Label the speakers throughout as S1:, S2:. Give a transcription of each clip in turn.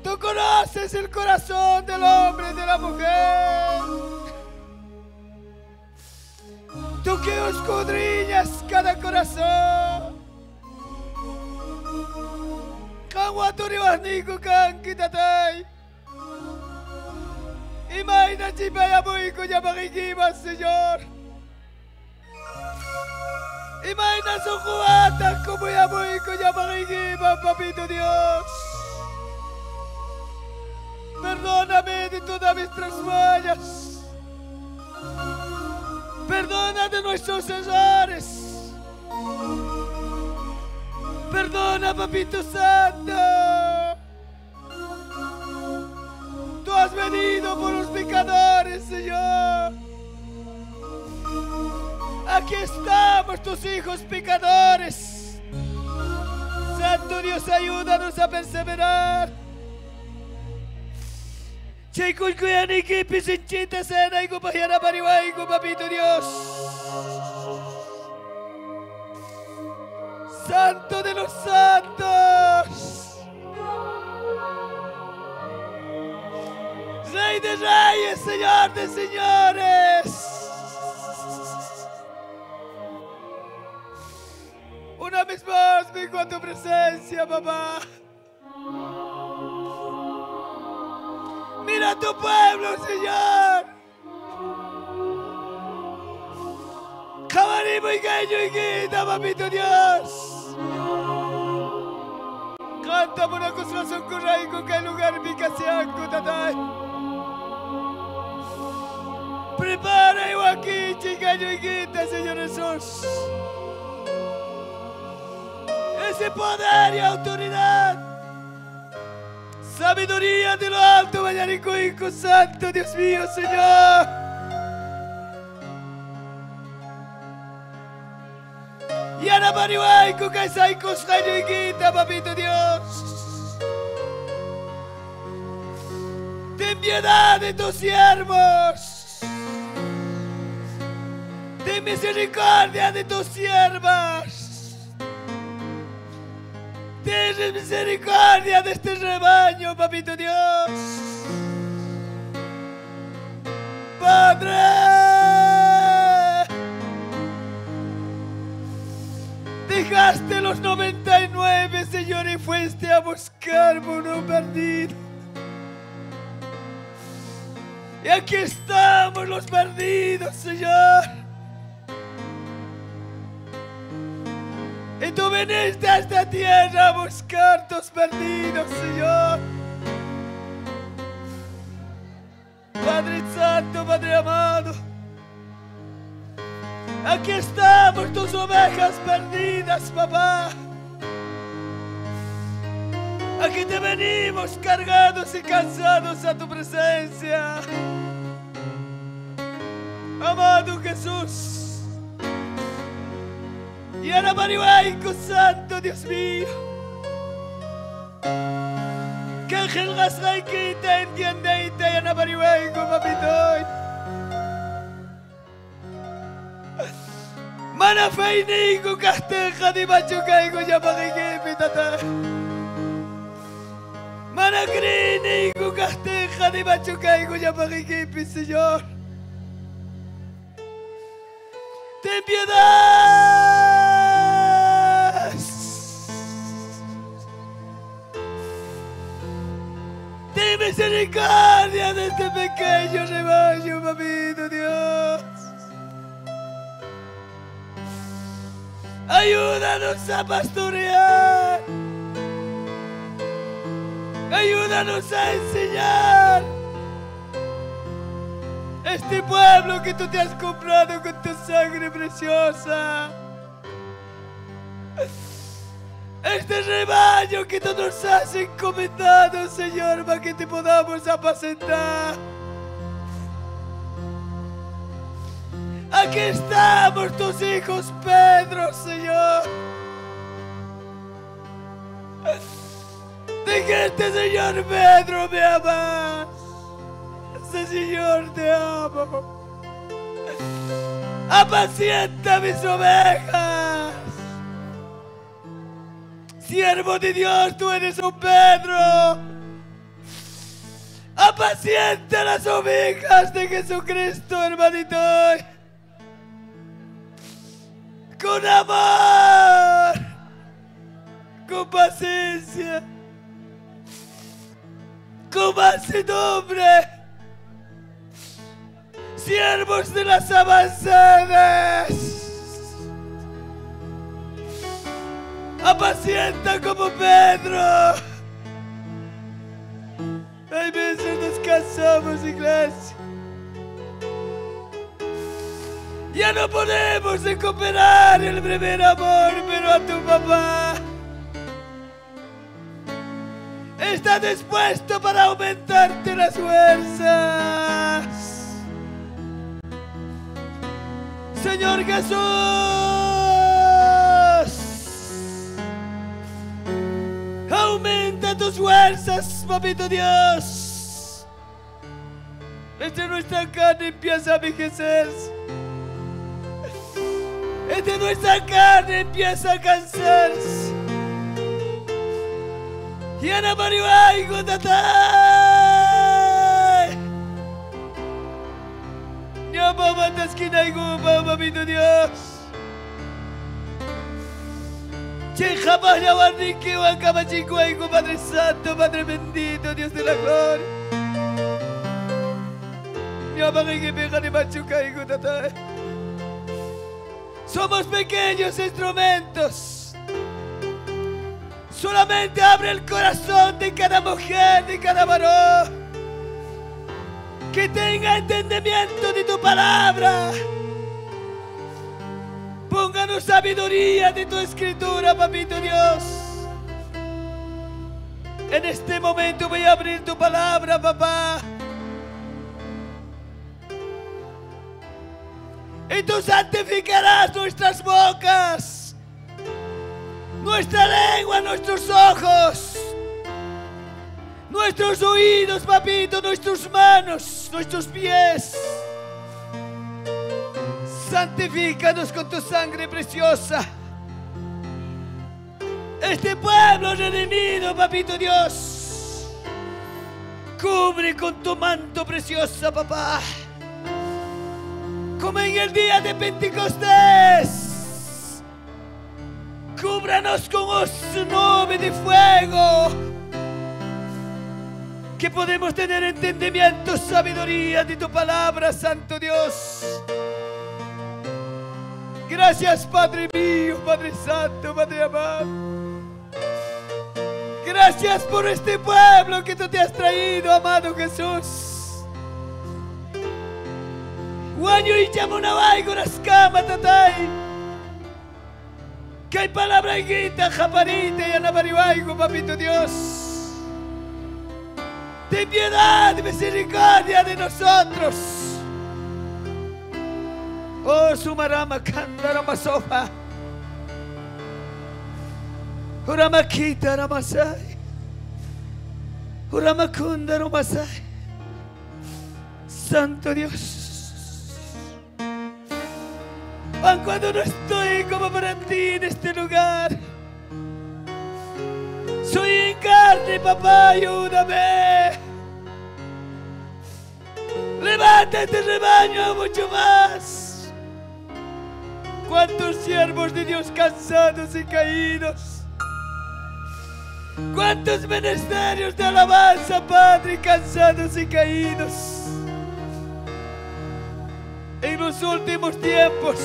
S1: Tú conoces el corazón del hombre y de la mujer. Tú que escudriñas cada corazón. Kanwaturiwaniku kan kitatay. Imay na chipayamoy ko ya makikimas, Señor. Imay na sukuatan ko muyamoy ko ya makikimas, Papito Dios. Perdóname de todas nuestras fallas. Perdona de nuestros errores. Perdona, Papito Santo. Tú has venido por los pecadores, Señor. Aquí estamos, tus hijos pecadores. Santo Dios, ayúdanos a perseverar. Chaykulkuyaniki pisinchita senayku pajara pariwayku, Papito Dios. Santo de los santos. Rey de reyes, Señor de señores. Una vez más vengo a tu presencia, papá. Mira a tu pueblo, Señor. Cabarimo y gallo y guita, Papito Dios. Canta por una construcción corraico que el lugar picasean cutatay. Prepara y aquí, chicayo y guita, Señor Jesús. Ese poder y autoridad. Sabiduría de lo alto, Vallarico, Santo, Dios mío, Señor. Y ahora Marihuayco, Caisaico, Jayo y Guita, Papito Dios. Ten piedad de tus siervos. Ten misericordia de tus siervas. Ten misericordia de este rebaño, Papito Dios. Padre, dejaste los 99, Señor, y fuiste a buscar uno perdido. Y aquí estamos los perdidos, Señor. Y tú viniste a esta tierra a buscar tus perdidos, Señor. Padre Santo, Padre amado. Aquí estamos tus ovejas perdidas, papá. Aquí te venimos cargados y cansados a tu presencia. Amado Jesús. Y ahora Marihuayco, Santo, Dios mío. Que Ángel Gasraikita entiende y te llana Marihuayco, Papito. Mana feinico casteja de machucaigo llamague pitata. Mana crinico casteja de machucaigo llamague pi, Señor. Ten piedad. Ten misericordia de este pequeño rebaño, Papito Dios. Ayúdanos a pastorear. Ayúdanos a enseñar. Este pueblo que tú te has comprado con tu sangre preciosa. Este rebaño que tú nos has encomendado, Señor, para que te podamos apacentar. Aquí estamos tus hijos, Pedro, Señor. De que este Señor Pedro me amas. Este Señor te amo. Apacienta mis ovejas. Siervo de Dios, tú eres un Pedro. Apacienta las ovejas de Jesucristo, hermanito. Con amor, con paciencia, con mansedumbre. Siervos de las avanzadas, apacienta como Pedro. Hay veces nos cansamos, iglesia. Ya no podemos recuperar el primer amor, pero a tu papá está dispuesto para aumentarte las fuerzas. Señor Jesús, aumenta tus fuerzas, papito Dios. Nuestra carne empieza a envejecerse. Nuestra carne empieza a cansarse. Y Ana Marihuay, Gotatay. Ya mamá te esquina y gupa, papito Dios. Che jamás ya barrique, Huancamachico, Padre Santo, Padre bendito, Dios de la gloria. Ya mamá que pega de machuca y Gotatay. Somos pequeños instrumentos. Solamente abre el corazón de cada mujer, de cada varón, que tenga entendimiento de tu palabra. Pónganos sabiduría de tu escritura, papito Dios. En este momento voy a abrir tu palabra, papá. Y tú santificarás nuestras bocas, nuestra lengua, nuestros ojos, nuestros oídos, papito, nuestras manos, nuestros pies. Santifícanos con tu sangre preciosa. Este pueblo redimido, papito Dios, cubre con tu manto preciosa, papá. Como en el día de Pentecostés, cúbranos con su nube de fuego, que podemos tener entendimiento, sabiduría de tu palabra, Santo Dios. Gracias, Padre mío, Padre Santo, Padre amado. Gracias por este pueblo que tú te has traído, amado Jesús. Guaño y chamunabay goraskama tatay. Que hay palabra guita, japarita y anabaribaigo, papito Dios. Ten piedad y misericordia de nosotros. Oh, sumarama kandarama sofa. Uramakita ramasay. Uramakunda ramasay. Santo Dios. Cuando no estoy como para ti en este lugar, soy en carne, papá, ayúdame. Levántate, rebaño, mucho más. Cuántos siervos de Dios cansados y caídos. Cuántos ministerios de alabanza, Padre, cansados y caídos. En los últimos tiempos,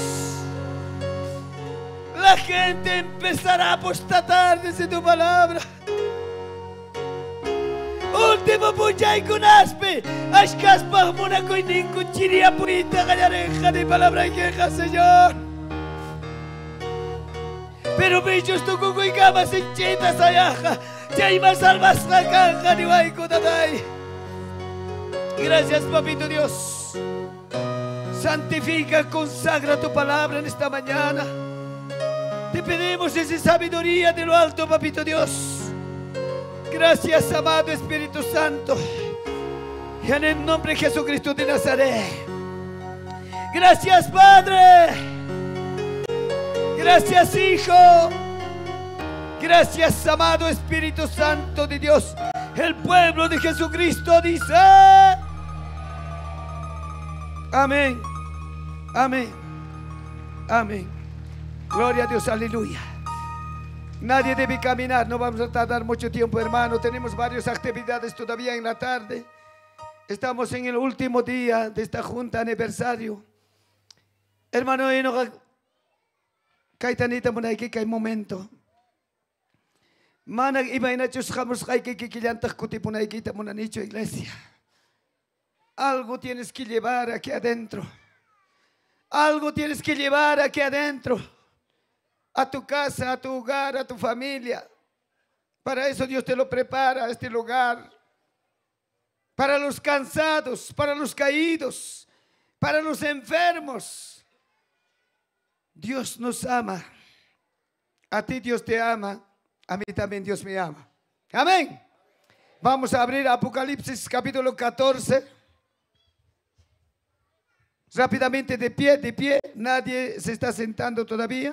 S1: la gente empezará a apostatar desde tu palabra. Último puchay con aspe, ashkas pahmuna koinin kuchiria purita gallareja de palabra queja, Señor. Pero bichos tu cucuicama sin chita sayaja, chaima salvas la canja ni waikutatay. Gracias, papito Dios. Santifica, consagra tu palabra en esta mañana. Te pedimos esa sabiduría de lo alto, papito Dios. Gracias, amado Espíritu Santo. Y en el nombre de Jesucristo de Nazaret. Gracias, Padre. Gracias, Hijo. Gracias, amado Espíritu Santo de Dios. El pueblo de Jesucristo dice: amén, amén, amén. Gloria a Dios, aleluya. Nadie debe caminar, no vamos a tardar mucho tiempo, hermano. Tenemos varias actividades todavía en la tarde. Estamos en el último día de esta junta aniversario. Hermano, y no kaitanita muna iki kay momento. Manag iba na chus khamos kay kikilyantak kuti muna ikita muna nicho iglesia. Algo tienes que llevar aquí adentro. Algo tienes que llevar aquí adentro. A tu casa, a tu hogar, a tu familia. Para eso Dios te lo prepara, este lugar. Para los cansados, para los caídos, para los enfermos. Dios nos ama. A ti Dios te ama. A mí también Dios me ama. Amén. Vamos a abrir Apocalipsis capítulo 14. Rápidamente de pie. Nadie se está sentando todavía.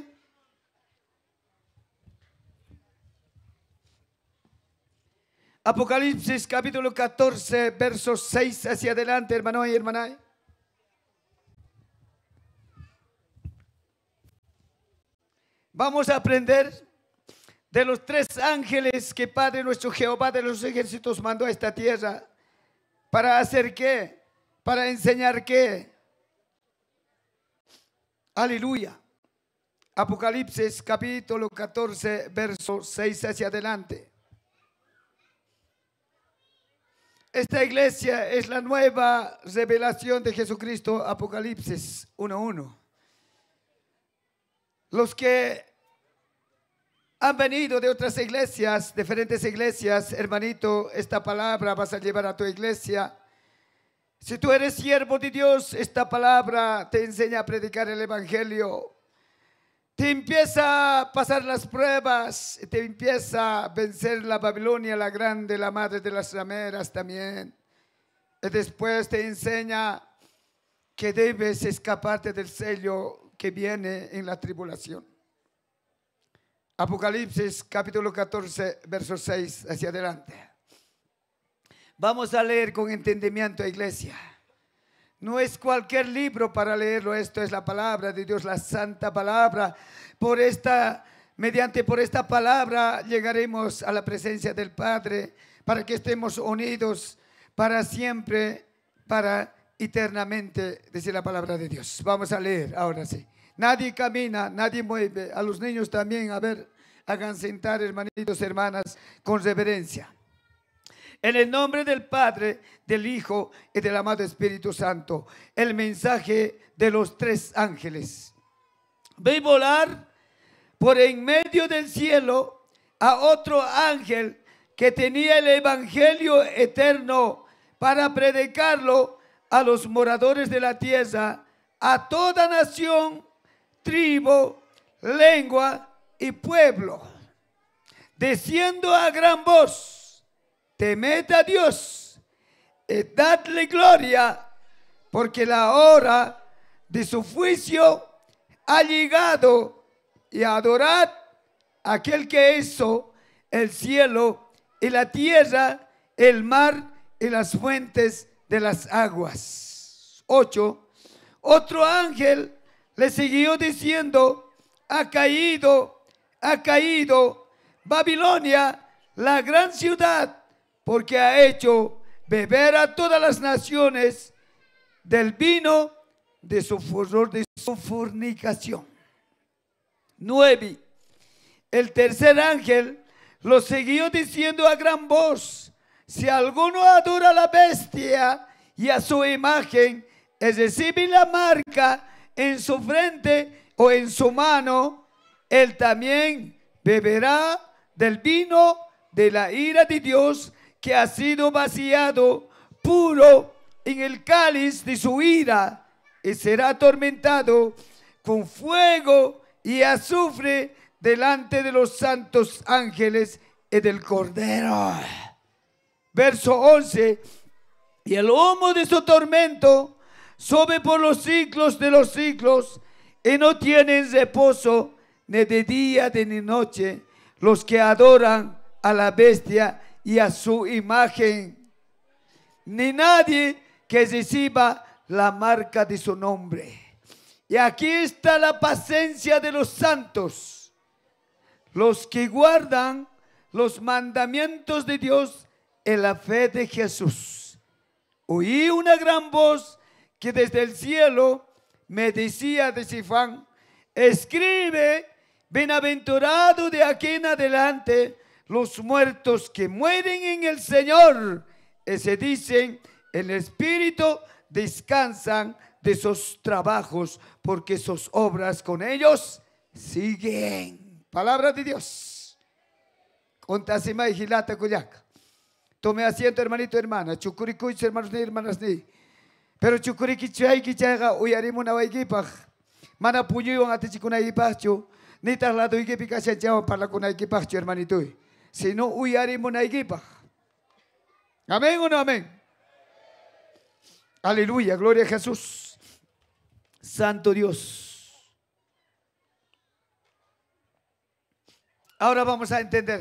S1: Apocalipsis capítulo 14, versos 6 hacia adelante, hermano y hermana. Vamos a aprender de los 3 ángeles que Padre nuestro Jehová de los ejércitos mandó a esta tierra. ¿Para hacer qué? ¿Para enseñar qué? Aleluya. Apocalipsis capítulo 14, versos 6 hacia adelante. Esta iglesia es la nueva revelación de Jesucristo, Apocalipsis 1:1. Los que han venido de otras iglesias, diferentes iglesias, hermanito, esta palabra vas a llevar a tu iglesia. Si tú eres siervo de Dios, esta palabra te enseña a predicar el evangelio. Te empieza a pasar las pruebas, te empieza a vencer la Babilonia, la grande, la madre de las rameras también. Y después te enseña que debes escaparte del sello que viene en la tribulación. Apocalipsis capítulo 14, verso 6 hacia adelante. Vamos a leer con entendimiento, iglesia. No es cualquier libro para leerlo, esto es la palabra de Dios, la santa palabra. Por esta palabra llegaremos a la presencia del Padre, para que estemos unidos para siempre, para eternamente, dice la palabra de Dios. Vamos a leer ahora sí. Nadie camina, nadie mueve. A los niños también, a ver, hagan sentar, hermanitos, hermanas, con reverencia. En el nombre del Padre, del Hijo y del amado Espíritu Santo. El mensaje de los 3 ángeles. Vi volar por en medio del cielo a otro ángel que tenía el evangelio eterno para predicarlo a los moradores de la tierra, a toda nación, tribu, lengua y pueblo, diciendo a gran voz: temed a Dios y dadle gloria, porque la hora de su juicio ha llegado, y adorad a aquel que hizo el cielo y la tierra, el mar y las fuentes de las aguas. 8. Otro ángel le siguió diciendo: ha caído Babilonia, la gran ciudad, porque ha hecho beber a todas las naciones del vino de su furor, de su fornicación. 9. El tercer ángel lo siguió diciendo a gran voz: si alguno adora a la bestia y a su imagen, y recibe la marca en su frente o en su mano, él también beberá del vino de la ira de Dios, que ha sido vaciado puro en el cáliz de su ira, y será atormentado con fuego y azufre delante de los santos ángeles y del Cordero. Verso 11. Y el humo de su tormento sube por los siglos de los siglos, y no tienen reposo ni de día ni de noche los que adoran a la bestia y a su imagen, ni nadie que reciba la marca de su nombre. Y aquí está la paciencia de los santos, los que guardan los mandamientos de Dios en la fe de Jesús. Oí una gran voz que desde el cielo me decía de Sifán: escribe, bienaventurado de aquí en adelante los muertos que mueren en el Señor. Se dicen, el Espíritu descansan de sus trabajos, porque sus obras con ellos siguen. Palabra de Dios. Contasima y Gilata Cuyac. Tome asiento, hermanito, hermana. Chucuricuich, hermanos ni hermanas ni. Pero chucuriqui chay kichaga uyarimo na waikipaj. Mana puñuyo ate chikuna ipacho. Ni traslado ikipica se echaba para la ikipacho, hermanito. Si no uyarimo na ikipaj. Amén o no amén. Aleluya, gloria a Jesús. Santo Dios. Ahora vamos a entender.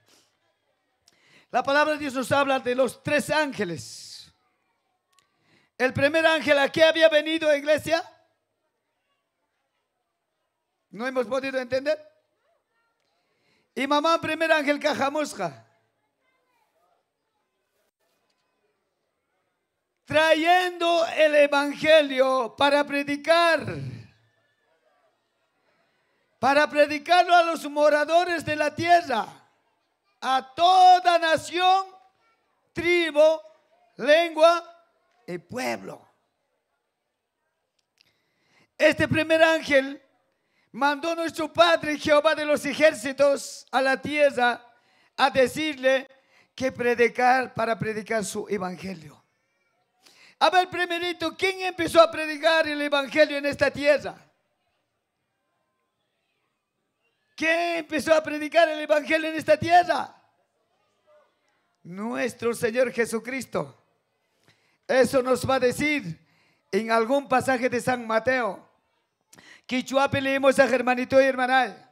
S1: La palabra de Dios nos habla de los 3 ángeles. El primer ángel, ¿a qué había venido, iglesia? ¿No hemos podido entender? Y mamá, primer ángel, Cajamusca, trayendo el evangelio para predicarlo a los moradores de la tierra, a toda nación, tribu, lengua y pueblo. Este primer ángel mandó nuestro Padre Jehová de los ejércitos a la tierra a decirle que para predicar su evangelio. A ver, primerito, ¿quién empezó a predicar el evangelio en esta tierra? ¿Quién empezó a predicar el evangelio en esta tierra? Nuestro Señor Jesucristo. Eso nos va a decir en algún pasaje de San Mateo. Quichuape leemos a hermanito y hermana.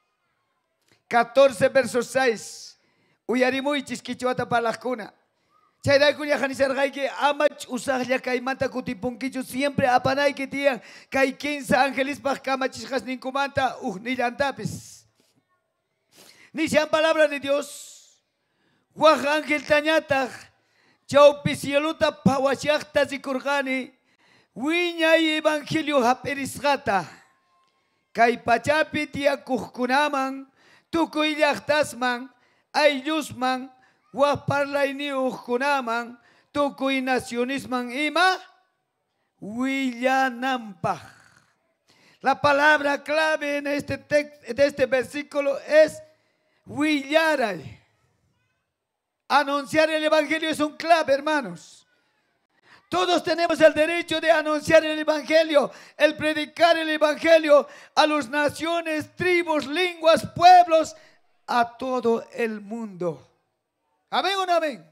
S1: 14 versos 6. Uyarimuichis quichuata para la cuna. Chayray kuya janisargay que amach usahya kaimanta kutipunkichu siempre apanay que tiyan kay 15 ángeles pa kamachijas ninkumanta nillantapis. Ni sean palabra de Dios. Waj ángel tañataj chaupisioluta pawachakta zikurgani wiñay evangelio haperisgata kay pachapi tiya kuhkunaman tukuy llaqtasman ayllusman Guaparlaini Ujunaman, Tukuy Nacionisman Ima, Huillanampaj. La palabra clave en este versículo es Huillaray. Anunciar el evangelio es un clave, hermanos. Todos tenemos el derecho de anunciar el evangelio, el predicar el evangelio a las naciones, tribus, lenguas, pueblos, a todo el mundo. ¿Amén o no amén?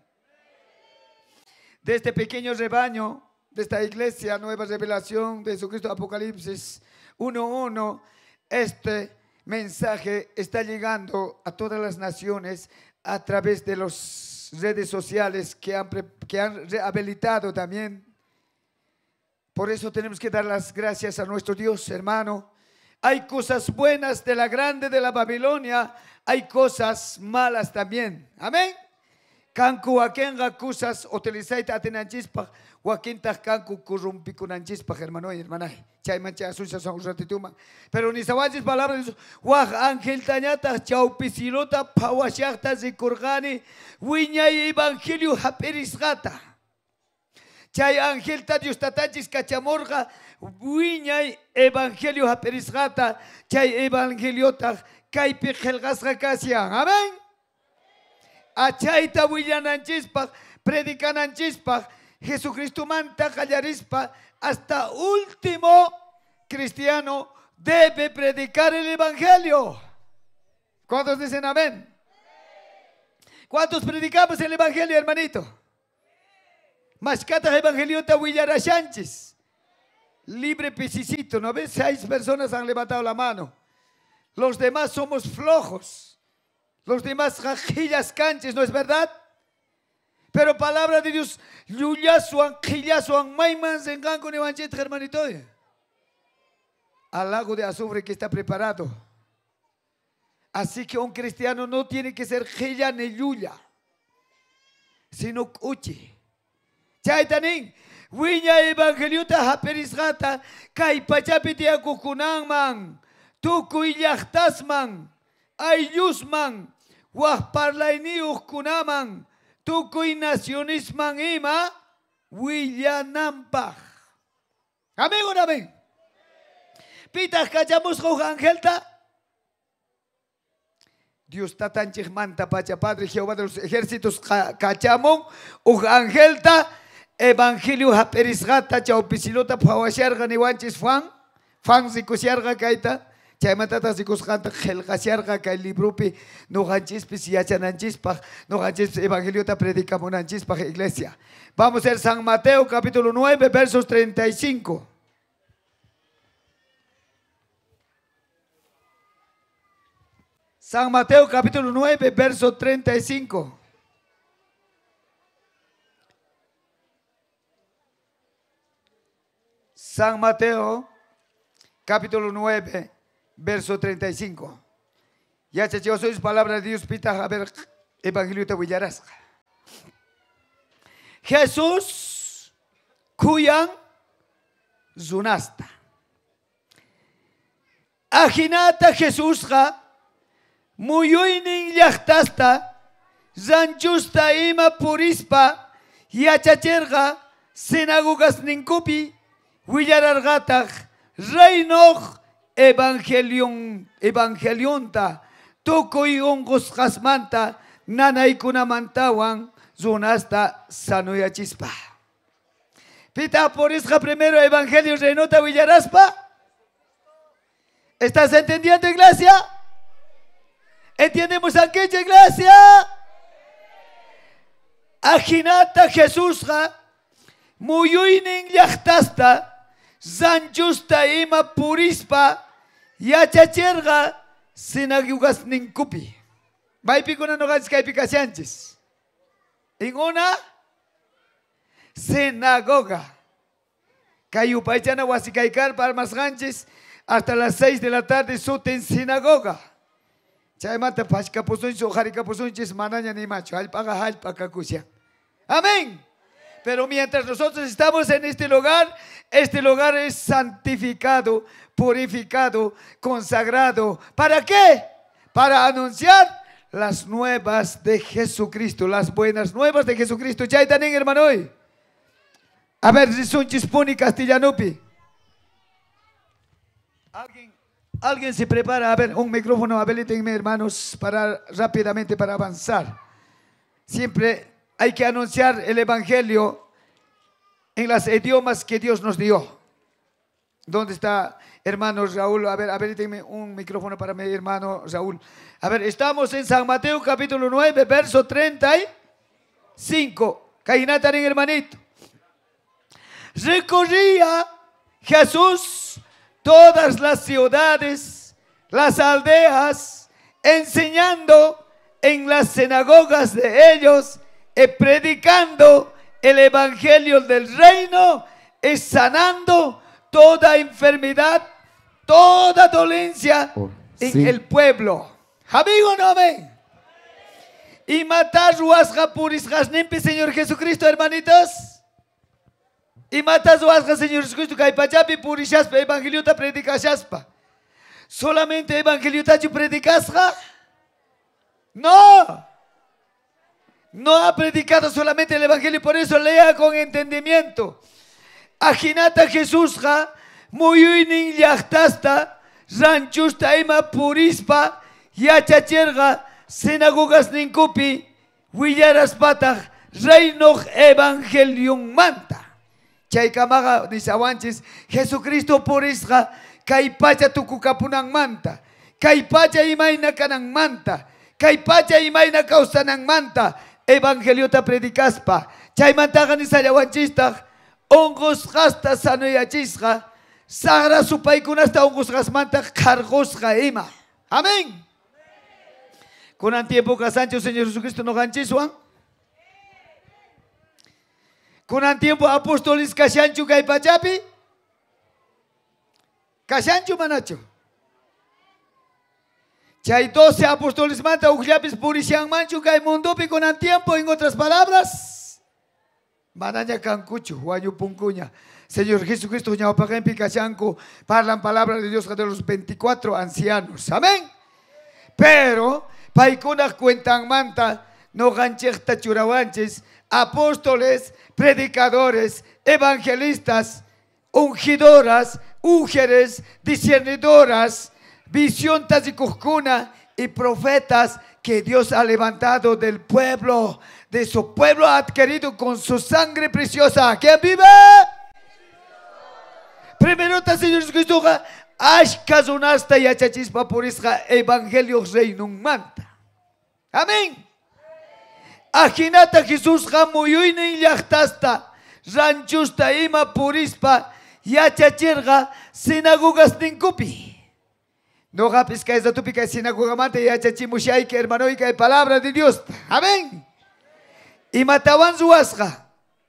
S1: De este pequeño rebaño, de esta iglesia, Nueva Revelación de Jesucristo, Apocalipsis 1:1, este mensaje está llegando a todas las naciones a través de las redes sociales que han rehabilitado también. Por eso tenemos que dar las gracias a nuestro Dios, hermano. Hay cosas buenas de la grande de la Babilonia, hay cosas malas también. Amén. Kanku wakenga kusas utilizaita atenanchispa, wakinta kanku kurumpikunancispa, hermano y hermana. Chaymancha asusa son ratituma. Pero ni sawajis palabras, waj ángel tañata, chaupisilota, pawashakta zikurgani, wiñay evangelio haperisgata. Chay ángel ta Dios tatachis cachamorga, wiñay evangelio haperisgata, chay evangeliota, kaipi helgasga kasian. Amén. Achaita willananchispaj, predicananchispaj, Jesucristo manta callarispa, hasta último cristiano debe predicar el evangelio. ¿Cuántos dicen amén? ¿Cuántos predicamos el evangelio, hermanito? Mascata evangeliota willarachanchis. Libre pisicito, ¿no ves? 6 personas han levantado la mano. Los demás somos flojos. Los demás rajillas canches, ¿no es verdad? Pero palabra de Dios, Yuyasuan, Quillasuan, Maiman, Zengan con Evangelio, hermanito. Al lago de azufre que está preparado. Así que un cristiano no tiene que ser Quilla ni Yuya, sino Uchi. Chaitanin, Wiña Evangeliota, Haperisgata, Kaipachapitia Kukunangman, Tukuyachtasman, Ayusman, Wahparlainius Kunaman. Tukuy nacionisman ima Willanampaj. Amén o no amén. Pitas cachamos con Angelta. Dios está tan chigmanta pacha Padre Jehová de los ejércitos cachamo o Angelta evangelio haperisgata chao pisilota pawasharga ni wanchis fan sikusiarga kaita. Chaymantata sikusqanta qillqasharqa kay librupi nuqanchispis yachananchispaq nuqanchis evangeliota predicamunanchispaq iglesia. Vamos a ver San Mateo capítulo 9 versos 35. San Mateo capítulo 9 verso 35. San Mateo capítulo 9 verso 35. Ya chacheo sois palabra de Dios pita a ver evangelio te villarás. Jesús kuyan zunasta. Ajinata Jesús ga muyuinin yachtasta zanchusta ima purispa yachacherga sinagogas ninkupi villarargatag reinoch evangelionta tukuy ungos kasmanta nanaykuna mantawan zunasta sanuyachispa. Pita porisqa primero evangelio reinota villaraspa. ¿Estás entendiendo, iglesia? ¿Entendemos aquella iglesia? Ajinata Jesúsqa muyuynin llaqtasta zanchusta ima purispa yachacherga sinagogas ninkupi. Maypi kuna noqanchis kaypi kashanchis. En una sinagoga. Kay upaychana wasikaykarpa armasqanchis hasta las 6 de la tarde sutin sinagoga. Chaymanta pashkapusunchis ujarikapusunchis manaña nimachu hallpaqa hallp'akakushan. Amén. Pero mientras nosotros estamos en este lugar es santificado, purificado, consagrado. ¿Para qué? Para anunciar las nuevas de Jesucristo, las buenas nuevas de Jesucristo. ¿Ya están, hermano? Hoy. A ver, si son chispuni castellanupi. Alguien se prepara, a ver, un micrófono, habilitenme, hermanos, rápidamente para avanzar. Siempre hay que anunciar el evangelio en los idiomas que Dios nos dio. ¿Dónde está, hermano Raúl? A ver, habilitenme un micrófono para mi hermano Raúl. A ver, estamos en San Mateo capítulo 9, verso 35. Cainatan, hermanito. Recorría Jesús todas las ciudades, las aldeas, enseñando en las sinagogas de ellos y predicando el evangelio del reino y sanando toda enfermedad, toda dolencia en el pueblo. Amigo, no ven. Y matar ruasga puris jasnempe, Señor Jesucristo, hermanitos. Y matas ruasga, Señor Jesucristo, que hay pachapi purishaspa, evangelio ta predicashaspa. ¿Solamente evangelio ta predicasga? No. No ha predicado solamente el evangelio, por eso lea con entendimiento. Ajinata Jesúsga, muyuinin yachtasta, ranchusta ima purispa, yachacherga, sinagogas ninkupi, willaraspatag, reino evangelium manta. Chaykamaga nisawanchis, Jesucristo purisga, kaypacha tukukapunan manta, kaypacha imayna kanang manta, kaypacha imayna kausanang manta, evangeliota predicaspa, chaymantaga nisayawanchistag, ongos hasta sanuyachisga, sagra supaykunasta ongos gasmanta cargosga ima. Amén. Con tiempo casancho, Señor Jesucristo, no ganchiswan. Kunan tiempo apóstoles kashanchu kay pachapi. Kashanchu manachu. Chay 12 apóstoles manta uklapis purishan manchu kay mundopi kunan tiempo, en otras palabras. Manaña cancucho, guayu puncuña. Señor Jesucristo, ñaupagempi kashanku, parlan palabra de Dios de los 24 ancianos. Amén. Pero, paikunas cuentan manta, no gancheta churawanches, apóstoles, predicadores, evangelistas, ungidoras, mujeres, discernidoras, visiontas y cuscuna y profetas que Dios ha levantado del pueblo, de su pueblo adquirido con su sangre preciosa. ¿Quién vive? Primero está Señor Jesucristo, ashkazunasta y achachispa por isja evangelio reinun manta. Amén. Ajinata Jesús jamuyuini llachtasta, ranchusta ima purispa, yachachirga sinagogas ninkupi. No gapis que es la tupica sinagoga manta yachachimushay que hermano y que hay palabra de Dios. Amén. Y mataban su asja.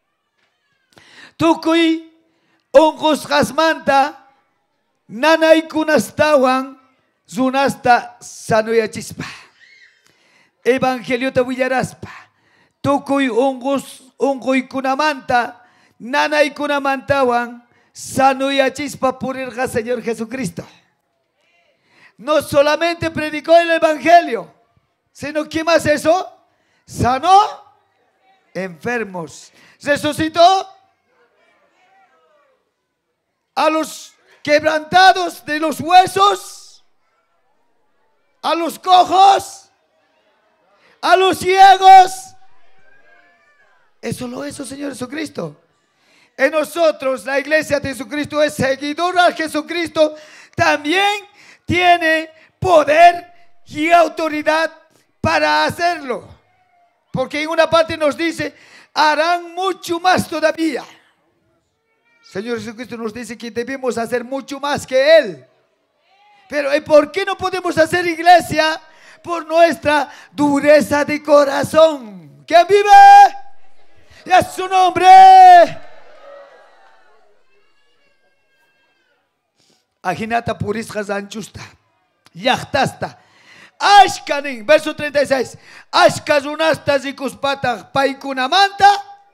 S1: Tukui ongos jasmanta, nanay kunastawan, zunasta sanuyachispa. Evangelio te villaraspa. Tukuy ongoy kunamanta, nanay kunamantawan, sanuyachispa purirga Señor Jesucristo. No solamente predicó el Evangelio, sino ¿qué más eso? Sanó enfermos. Resucitó a los quebrantados de los huesos, a los cojos, a los ciegos. Eso lo hizo Señor Jesucristo. En nosotros, la iglesia de Jesucristo es seguidora a Jesucristo, también tiene poder y autoridad para hacerlo. Porque en una parte nos dice, harán mucho más todavía. Señor Jesucristo nos dice que debemos hacer mucho más que Él. Pero ¿por qué no podemos hacer iglesia? Por nuestra dureza de corazón. ¿Quién vive? Y a su nombre. Ajinata purisjas anchusta, yachtasta, ashkanin, verso 36, ashkazunastas y cuspata, paikunamanta,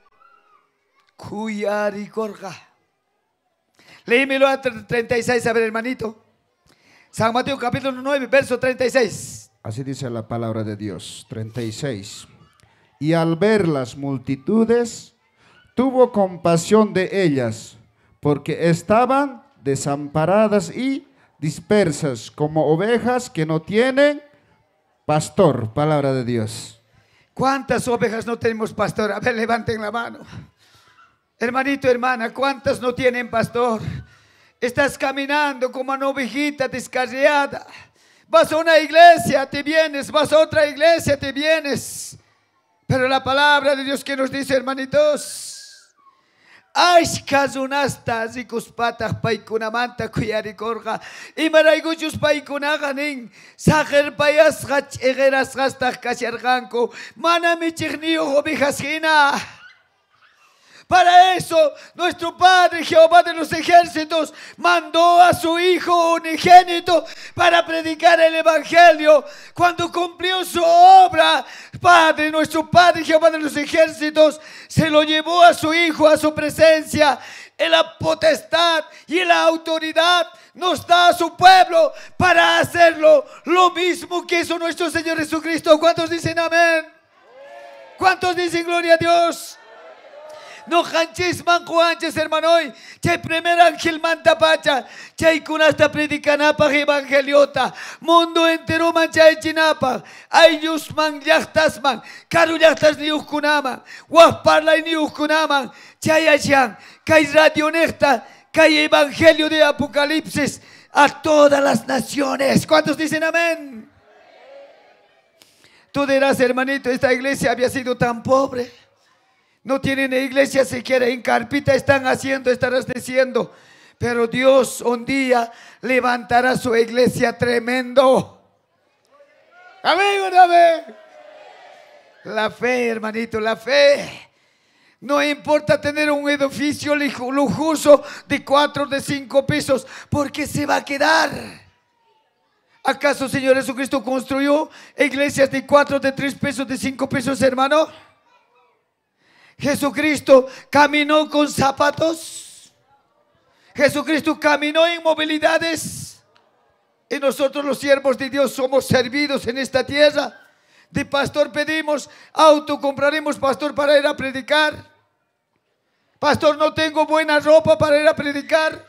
S1: cuyaricorga. Léemelo a 36, a ver, hermanito. San Mateo capítulo 9, verso 36.
S2: Así dice la palabra de Dios, 36. Y al ver las multitudes, tuvo compasión de ellas, porque estaban desamparadas y dispersas como ovejas que no tienen pastor. Palabra de Dios.
S1: ¿Cuántas ovejas no tenemos pastor? A ver, levanten la mano. Hermanito, hermana, ¿cuántas no tienen pastor? Estás caminando como una ovejita descarriada. Vas a una iglesia, te vienes. Vas a otra iglesia, te vienes. Pero la palabra de Dios que nos dice, hermanitos, ashkazunastas y cuspatas paikunamanta cuyaricorga y maraiguchus paikunaganin sajer payasgach egeras gastas kasharganko manamichigniyo obijasgina. Para eso nuestro Padre Jehová de los ejércitos mandó a su Hijo unigénito para predicar el Evangelio. Cuando cumplió su obra, nuestro Padre Jehová de los ejércitos se lo llevó a su Hijo, a su presencia. En la potestad y en la autoridad nos da a su pueblo para hacerlo lo mismo que hizo nuestro Señor Jesucristo. ¿Cuántos dicen amén? ¿Cuántos dicen gloria a Dios? No hanchis mancuanches, hermano. Chay primer ángel manta pacha. Chay kunasta predicanapa evangeliota. Mundo entero manchay chinapa. Ayus man yachtasman. Karu yachtas ni uskunaman. Guasparla ni uskunaman. Chay achan. Kay radio nesta. Kay evangelio de Apocalipsis a todas las naciones. ¿Cuántos dicen amén? Tú dirás, hermanito, esta iglesia había sido tan pobre. No tienen iglesia siquiera, en carpita están haciendo, estarás diciendo. Pero Dios un día levantará su iglesia tremendo. Amén, amén. La fe, hermanito, la fe. No importa tener un edificio lujoso de 4, de 5 pisos, porque se va a quedar. ¿Acaso Señor Jesucristo construyó iglesias de 4, de 3 pisos, de 5 pisos, hermano? Jesucristo caminó con zapatos. Jesucristo caminó en movilidades. Y nosotros los siervos de Dios somos servidos en esta tierra. De pastor pedimos auto, compraremos pastor para ir a predicar. Pastor, no tengo buena ropa para ir a predicar.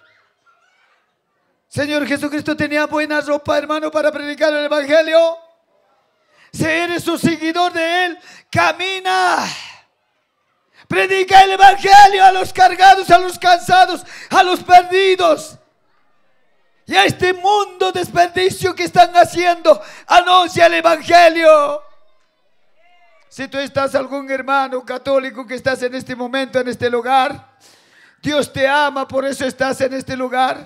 S1: Señor Jesucristo tenía buena ropa, hermano, para predicar el evangelio. Si eres un seguidor de Él, camina. Predica el evangelio a los cargados, a los cansados, a los perdidos. Y a este mundo desperdicio que están haciendo, anuncia el evangelio. Si tú estás algún hermano católico que estás en este momento en este lugar, Dios te ama, por eso estás en este lugar.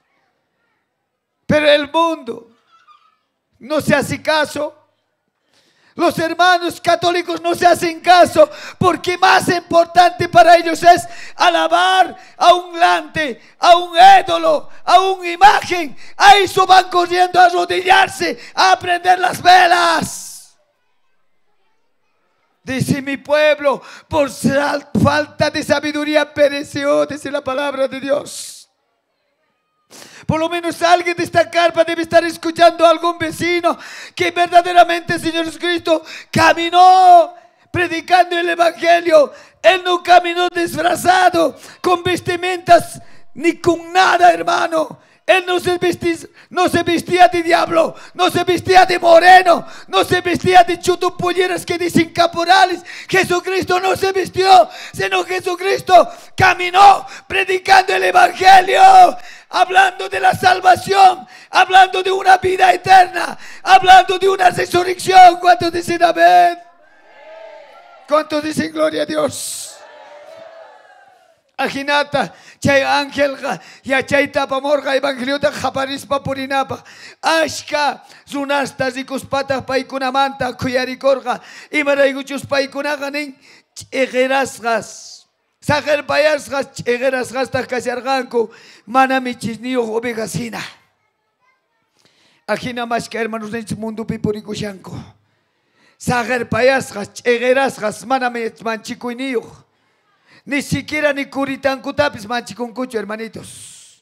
S1: Pero el mundo no se hace caso. Los hermanos católicos no se hacen caso, porque más importante para ellos es alabar a un lante, a un ídolo, a una imagen. A eso van corriendo a arrodillarse, a prender las velas. Dice: mi pueblo por falta de sabiduría pereció, dice la palabra de Dios. Por lo menos alguien de esta carpa debe estar escuchando a algún vecino que verdaderamente el Señor Jesucristo caminó predicando el evangelio. Él no caminó disfrazado con vestimentas ni con nada, hermano. Él no se vestía de diablo, no se vestía de moreno, no se vestía de chutupolleras que dicen caporales. Jesucristo no se vistió, sino Jesucristo caminó predicando el evangelio, hablando de la salvación, hablando de una vida eterna, hablando de una resurrección. ¿Cuántos dicen amén? ¿Cuántos dicen gloria a Dios? Ajinata, chay ángel ya chay tapamorga evangeliota japarispa purinapa. Ashka zunasta zikuspata paikunamanta kuyarikorga imarayguchus paikunaganin egerasgas. Sager payasgas egerasgas takasarganku manamichisnio ovegasina. Ajina mashka hermanos en este mundo pipurikushanko. Sager payasgas egerasgas manamichismanchikuinio. Ni siquiera ni Curitancutapis manchiconcucho, hermanitos.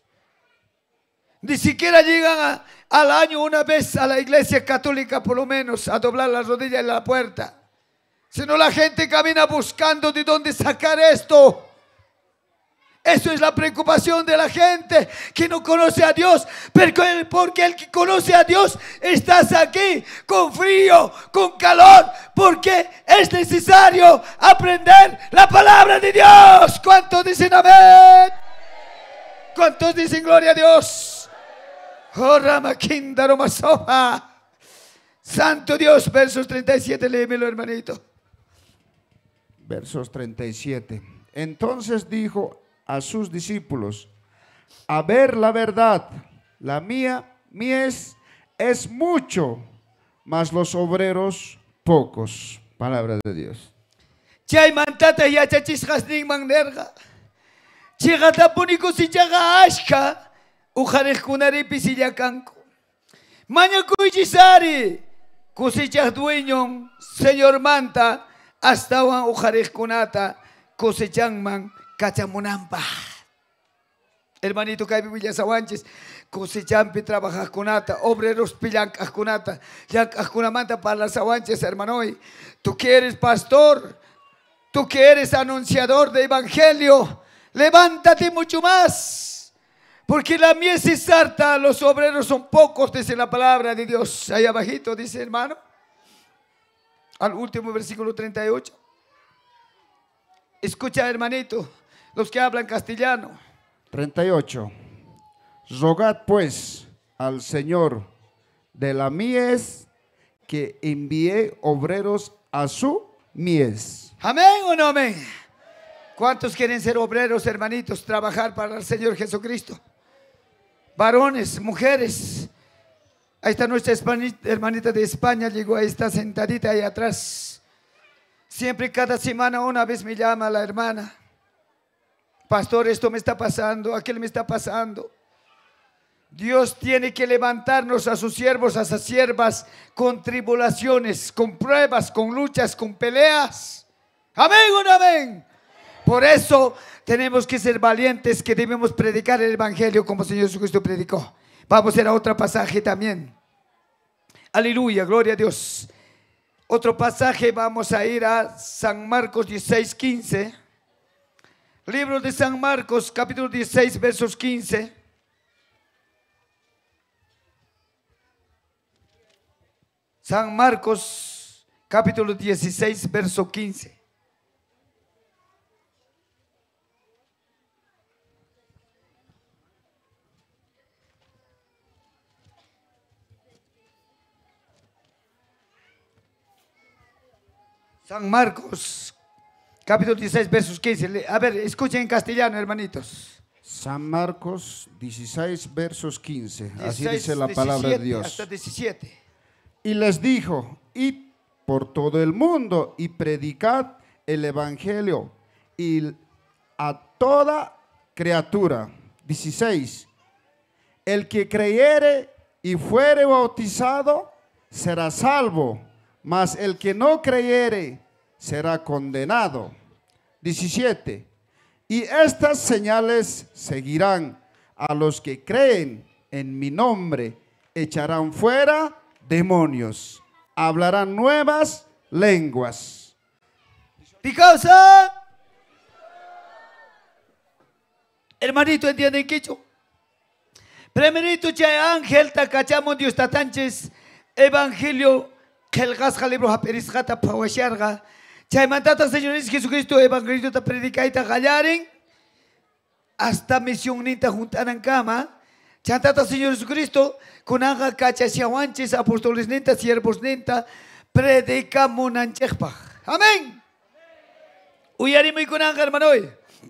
S1: Ni siquiera llegan al año una vez a la iglesia católica, por lo menos, a doblar las rodillas en la puerta. Sino la gente camina buscando de dónde sacar esto. Eso es la preocupación de la gente que no conoce a Dios. Porque el que conoce a Dios, estás aquí con frío, con calor, porque es necesario aprender la palabra de Dios. ¿Cuántos dicen amén? ¿Cuántos dicen gloria a Dios? Oh, Ramakindaro Masofa. Santo Dios, versos 37, léemelo, hermanito.
S2: Versos 37. Entonces dijo a sus discípulos: a ver la verdad, la mies es mucho, mas los obreros pocos. Palabra de Dios.
S1: Chay mantata ya chachisjas ning manderga. Chigata puniko si chaga ashka. Ujarej kunaripi si yakanko. Maña kuyisari. Kusichas dueño, señor manta. Hasta wan ujarej kunata. Cosechangman cachamunampa. Hermanito Caibi Villasawanches, cosechampi trabajas kunata, obreros pillancas kunata, yancas kunamanta para las awanches, hermano. Tú que eres pastor, tú que eres anunciador de evangelio, levántate mucho más, porque la mies es harta, los obreros son pocos, dice la palabra de Dios. Ahí abajito dice, hermano, al último versículo 38. Escucha, hermanito, los que hablan castellano.
S2: 38. Rogad pues al Señor de la mies que envíe obreros a su mies.
S1: ¿Amén o no amén? ¿Cuántos quieren ser obreros, hermanitos, trabajar para el Señor Jesucristo? Varones, mujeres. Ahí está nuestra hermanita de España, llegó, ahí está sentadita ahí atrás. Siempre, cada semana, una vez me llama la hermana. Pastor, esto me está pasando, aquel me está pasando. Dios tiene que levantarnos a sus siervos, a sus siervas, con tribulaciones, con pruebas, con luchas, con peleas. Amén o no amén. Por eso tenemos que ser valientes, que debemos predicar el evangelio como el Señor Jesucristo predicó. Vamos a ir a otro pasaje también. Aleluya, gloria a Dios. Otro pasaje, vamos a ir a San Marcos 16, 15. Libro de San Marcos, capítulo 16, versos 15. San Marcos, capítulo 16, verso 15. San Marcos, capítulo 16, versos 15. A ver, escuchen en castellano, hermanitos.
S2: San Marcos 16, versos 15.
S1: 16,
S2: Así dice la palabra de
S1: 17,
S2: Dios.
S1: hasta 17.
S2: Y les dijo, id por todo el mundo y predicad el evangelio y a toda criatura. 16. El que creyere y fuere bautizado será salvo, mas el que no creyere será condenado. 17. Y estas señales seguirán a los que creen en mi nombre. Echarán fuera demonios, hablarán nuevas lenguas.
S1: Picausa. Hermanito, ¿entienden quechua? Primerito, chay ángel takachamo Dios tatanches evangelio kelgasja libro haperisgata pawasharga. Chay mantata Señor Jesucristo evangelio ta predicaita gallaren hasta misión ninta juntanan cama. Chantata Señor Jesucristo con anga cachasiawanches apóstoles ninta siervos ninta predica monanchekpaj. Amén. Uyarimo y con anga hermanoy.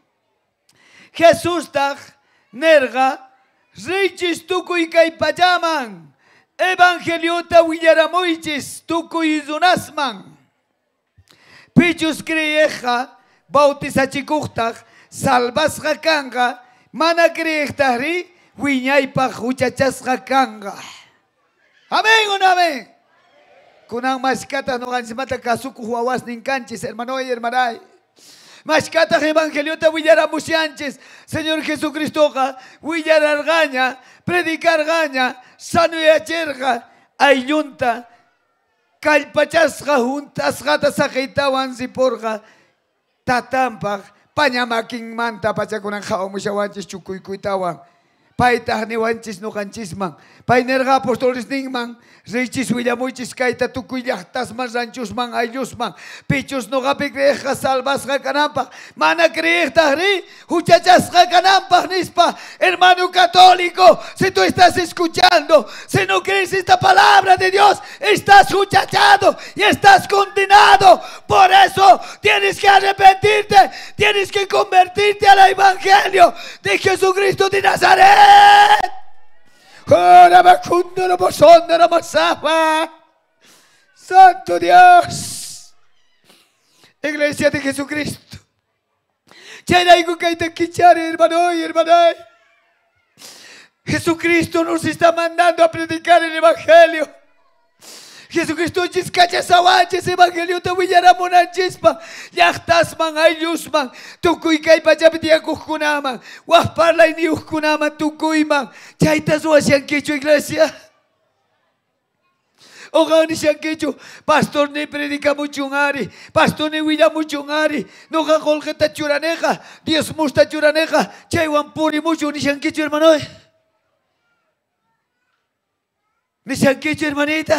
S1: Jesús taj nerga Riches tuku y kaipayaman, evangeliota huyaramoiches tuku y zunasman. Pichus creeja, bautizachikuchtaj, salvasja kanga, mana creechtari, huiñaipaj huchachasja kanga. Amén o no amén. Kunang maskata no gansimata kasuku huawas nincanches, hermano y hermanay. Mashkata evangeliota huyaramusianches, Señor Jesucristo, huyarargaña, predicar gaña, sano y acherga, ayunta, calpachasga juntas gata sajeitawan ziporga, tatampa, pañamakin manta, pachakunan jawamushawanches chukuikuitawan, paitah niwanches no ganchisman, painerga apostoles ningman, Richis Willamuchis Kaita Tukuyahtasman Ranchusman Ayusman Pichus no gapigreja salvas racanampa Mana creertari Huchachas racanampa Nispa hermano católico si tú estás escuchando si no crees esta palabra de Dios estás huchachado y estás condenado por eso tienes que arrepentirte tienes que convertirte al evangelio de Jesucristo de Nazaret. Santo Dios, Iglesia de Jesucristo. Hermano y hermana. Jesucristo nos está mandando a predicar el evangelio. Jesucristo chiscachasawanches evangelio te huyaramonan chispa yachtasman ayusman tukuykay pachapitiakukunaman wahparlay niukunaman tukuyman chaytas washankichu iglesia ogani shankichu pastor ni predica muchungari pastor ni huilla muchungari no jajolgeta churaneja Dios musta churaneja chaywan puri mucho ni shankichu hermano ni shankichu hermanita.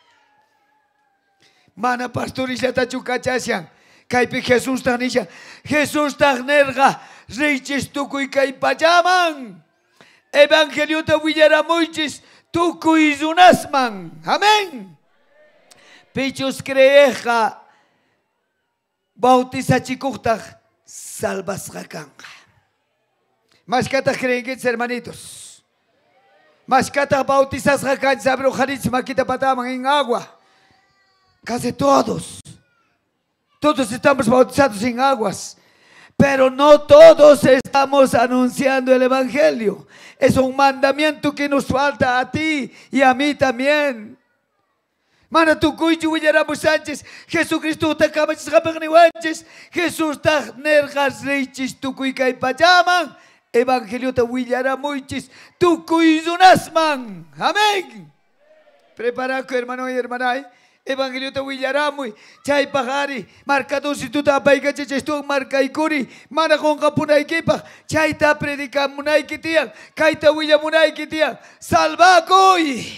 S1: Mana pastorisha tachukachashan. Kaipi Jesús tanisha. Jesús tagnerga. Riches tukuy kay payaman. Evangelio ta huyaramuichis. Tukuy zunasman. Amén. Pichus creeja. Bautiza chikuchtag. Salvas rakanga. Mascata creengues hermanitos. Mascata bautizas rakan sa brujarits makita patamang en agua. Casi todos Todos estamos bautizados en aguas, pero no todos estamos anunciando el evangelio. Es un mandamiento que nos falta a ti y a mí también. Mana tu cuyo Willaramo Sánchez, Jesucristo te camas Japagniwanches, Jesús ta nergas reichis tu cuica y payaman, evangelio te Willaramuchis, tu cuizunasman. Amén. Prepara, hermano y hermana. Evangelio te Willaramu, Chay Pajari, marcado si tú tapaiga chechestu, marca y curi, mana con capunay kipa, Chay ta predica munay kitian, Kaita Willamunay kitian, salvacoy.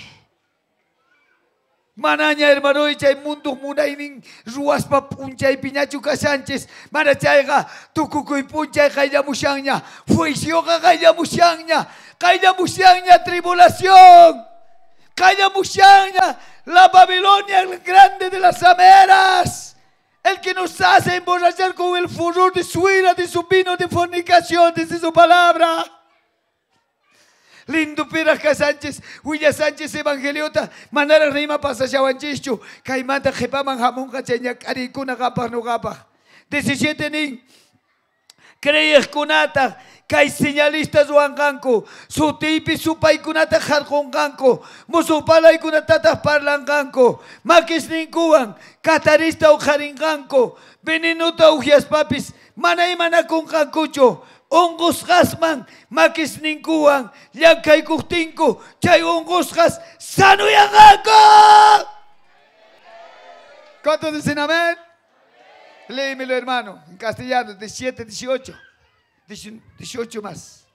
S1: Manaña hermano y chay mundo munay nin ruas pa punchay piñachuca Sánchez, mana chayga, tu cucuy punchay kaya musyaña, fuisioga kaya musyaña, tribulación. Calla musyaña, la Babilonia, el grande de las ameras, el que nos hace emborrachar con el furor de su ira, de su vino de fornicación, desde su palabra. Lindo Piraja Sánchez, Huilla Sánchez Evangeliota, Manara Rima Pasa Shawanchichu, Caimanta Jepaman Jamón Cacheña, Caricuna Gapa no Gapa. 17 nin, Creyes Kunata. Kai señalistas Juanganco, su tipi su paikunata jargonganco, musupalay kunatatas parlanganco, maquis nincuan, catarista o jaringanco, venenuta ujias papis, mana y mana con gancucho, hongos gasman, maquis nincuan, llancay custinco, chay hongos gas, sano y anganco. ¿Cuántos dicen amén? Léemelo hermano, en castellano, 17, 18. 18 más.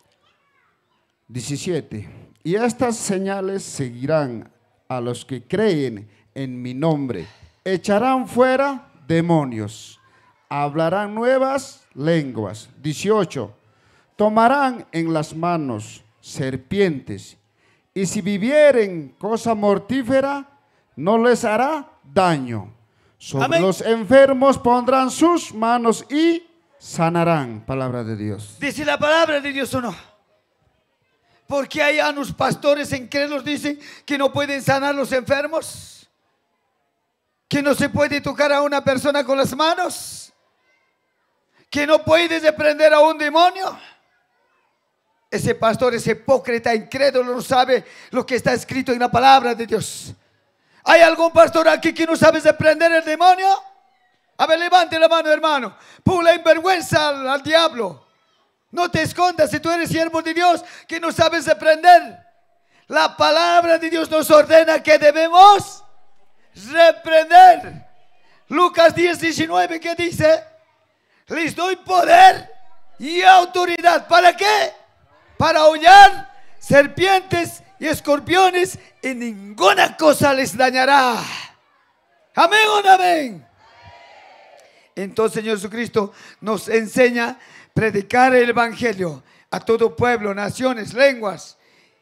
S2: 17. Y estas señales seguirán a los que creen en mi nombre. Echarán fuera demonios. Hablarán nuevas lenguas. 18. Tomarán en las manos serpientes. Y si vivieren cosa mortífera, no les hará daño. Sobre Amén. Los enfermos pondrán sus manos y sanarán. Palabra de Dios.
S1: ¿Dice la palabra de Dios o no? Porque hay unos pastores incrédulos dicen que no pueden sanar los enfermos, que no se puede tocar a una persona con las manos, que no puedes reprender a un demonio. Ese pastor es hipócrita, incrédulo, no sabe lo que está escrito en la palabra de Dios. ¿Hay algún pastor aquí que no sabe reprender el demonio? A ver, levante la mano, hermano. Pula en vergüenza al diablo. No te escondas si tú eres siervo de Dios que no sabes reprender. La palabra de Dios nos ordena que debemos reprender. Lucas 10, 19, ¿qué dice? Les doy poder y autoridad. ¿Para qué? Para hollar serpientes y escorpiones y ninguna cosa les dañará. Amén o no amén. Entonces Señor Jesucristo nos enseña a predicar el evangelio a todo pueblo, naciones, lenguas,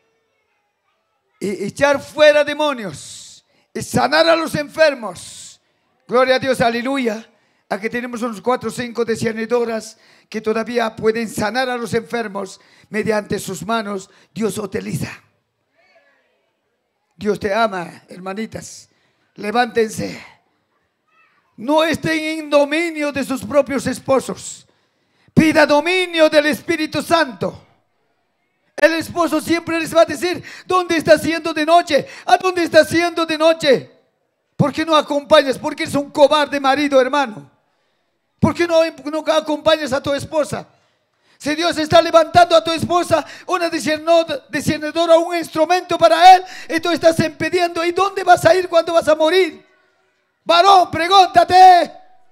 S1: y echar fuera demonios y sanar a los enfermos. Gloria a Dios, aleluya. Aquí tenemos unos 4 o 5 discernidoras que todavía pueden sanar a los enfermos mediante sus manos. Dios utiliza. Dios te ama, hermanitas. Levántense. No estén en dominio de sus propios esposos. Pida dominio del Espíritu Santo. El esposo siempre les va a decir: ¿dónde está haciendo de noche? ¿A dónde está haciendo de noche? ¿Por qué no acompañas? Porque eres un cobarde marido, hermano. ¿Por qué no acompañas a tu esposa? Si Dios está levantando a tu esposa una discernidora, un instrumento para Él, y tú estás impidiendo, ¿y dónde vas a ir cuando vas a morir? Varón, pregúntate.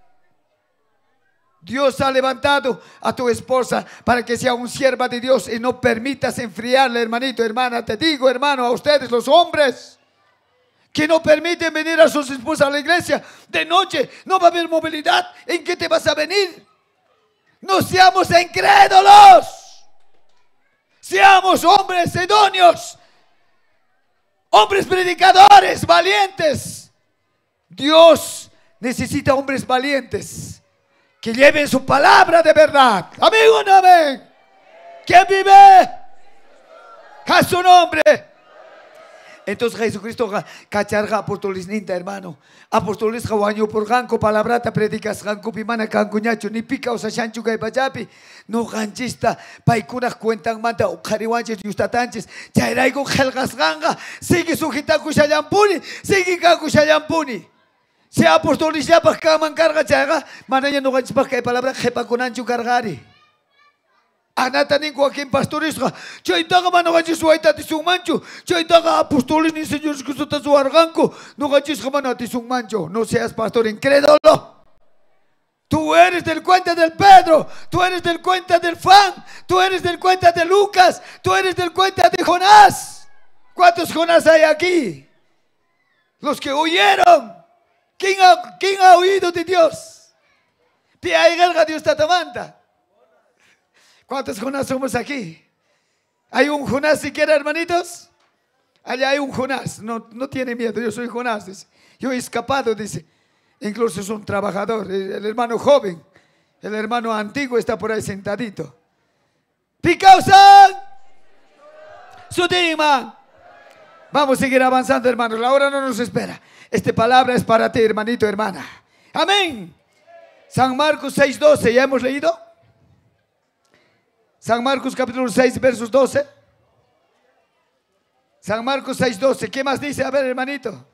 S1: Dios ha levantado a tu esposa para que sea un sierva de Dios y no permitas enfriarle, hermanito, hermana. Te digo, hermano, a ustedes los hombres que no permiten venir a sus esposas a la iglesia de noche, no va a haber movilidad. ¿En qué te vas a venir? No seamos incrédulos. Seamos hombres idóneos, hombres predicadores, valientes. Dios necesita hombres valientes que lleven su palabra de verdad. Amén o no amén. ¿Quién vive? A su nombre. Entonces Jesucristo cacharga apóstoles ninta, hermano. Apóstoles jawaño por ganco palabrata predicas ganco pimana cancuñacho ni pica o sachanchu kay pachapi. No ganchista paikunas cuentan manta o cariwanches y ustatanches. Chairaigo gelgas ganga. Sigue sujitaku shayampuni. Sigue kanku shayampuni. Si apóstoles ya pas kaman carga chaga. Manaya no ganchis pas kay palabra jepakunanchu cargari. Anata ni Joaquín pastores chaitaga mano ganchis suaita tisung mancho chaitaga apóstoles ni señores que está su arganco no ganchis jamana tisung mancho no seas pastor incrédulo. Tú eres del cuenta del Pedro, tú eres del cuenta del Juan, tú eres del cuenta de Lucas, tú eres del cuenta de Jonás. ¿Cuántos Jonás hay aquí? Los que oyeron. ¿Quién ha oído de Dios? Pia Dios tatamanta. ¿Cuántos Jonás somos aquí? ¿Hay un Jonás siquiera, hermanitos? Allá hay un Jonás, no tiene miedo, yo soy Jonás, dice. Yo he escapado, dice. Incluso es un trabajador, el hermano joven, el hermano antiguo está por ahí sentadito. ¡Picausan! ¡Sudima! Vamos a seguir avanzando, hermanos, la hora no nos espera. Esta palabra es para ti, hermanito, hermana. Amén. San Marcos 6:12, ¿ya hemos leído? San Marcos capítulo 6, versos 12. San Marcos 6:12. ¿Qué más dice? A ver, hermanito.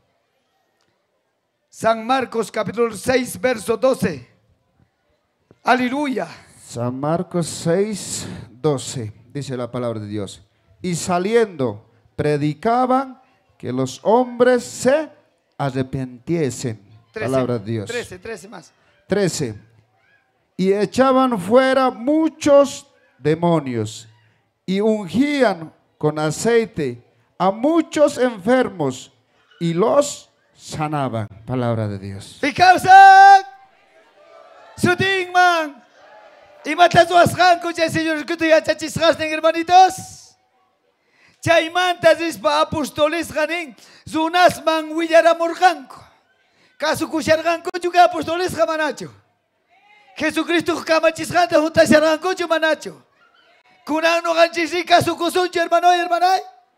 S1: San Marcos capítulo 6, verso 12. Aleluya.
S2: San Marcos 6, 12. Dice la palabra de Dios. Y saliendo, predicaban que los hombres se arrepintiesen.
S1: 13,
S2: palabra de Dios.
S1: 13 más.
S2: 13. Y echaban fuera muchos demonios y ungían con aceite a muchos enfermos y los sanaban. Palabra de Dios.
S1: Picausan, Sutingman, y matas asjanco, ya señores, que tú ya chachisgasnen, hermanitos. Chaimantas es pa apóstoles ganen, zunasman huillaramorganco. Caso cucharganco, chuga apóstoles jamanacho. Jesucristo camachisganta juntas arganco, chumanacho. Kunang no ganchisi kasu kusunchi hermano y hermanay.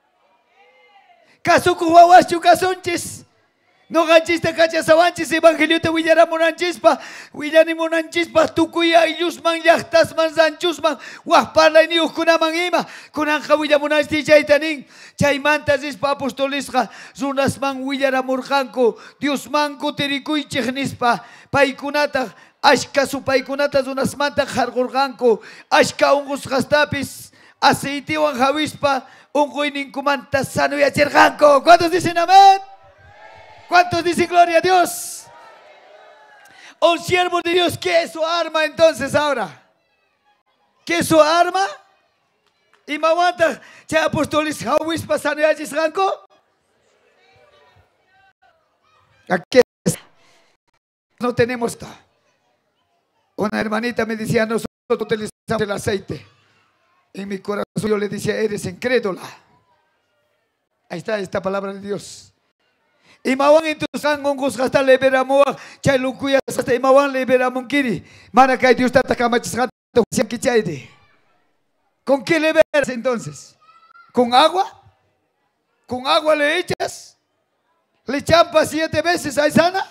S1: Kasu kuwawachu kasunchis. No ganchiste cachasawanchis evangelio te willara monanchispa. Willani monanchispa tukuya yusman yachtas man zanchusman. Wahparla ni ukunaman ima. Kunanja willa monanchi chaitanin. Chaimantas ispa apostolisca. Zunasman willara murjanko. Diosmanko terikuy chihnispa. Paikunata. Ashka supaykunata zunasmanta jargurganko, ashka ungus gastapis, aceite wan javispa, unguininkumanta sano y acherganko. ¿Cuántos dicen amén? ¿Cuántos dicen gloria a Dios? Un siervo de Dios, ¿qué es su arma entonces ahora? ¿Qué es su arma? Y me aguanta, ¿ya apóstoles javispa sano y acherganko? Aquí no tenemos esto. Una hermanita me decía, nosotros utilizamos el aceite. En mi corazón yo le decía, eres incrédula. Ahí está esta palabra de Dios. Y mawan en tu sangongus hasta le veramoa, chailukuya hasta mawan le veramungiri. Mana que Dios está camachando, ¿con qué le veras entonces? ¿Con agua? ¿Con agua le echas? ¿Le champas 7 veces a sana?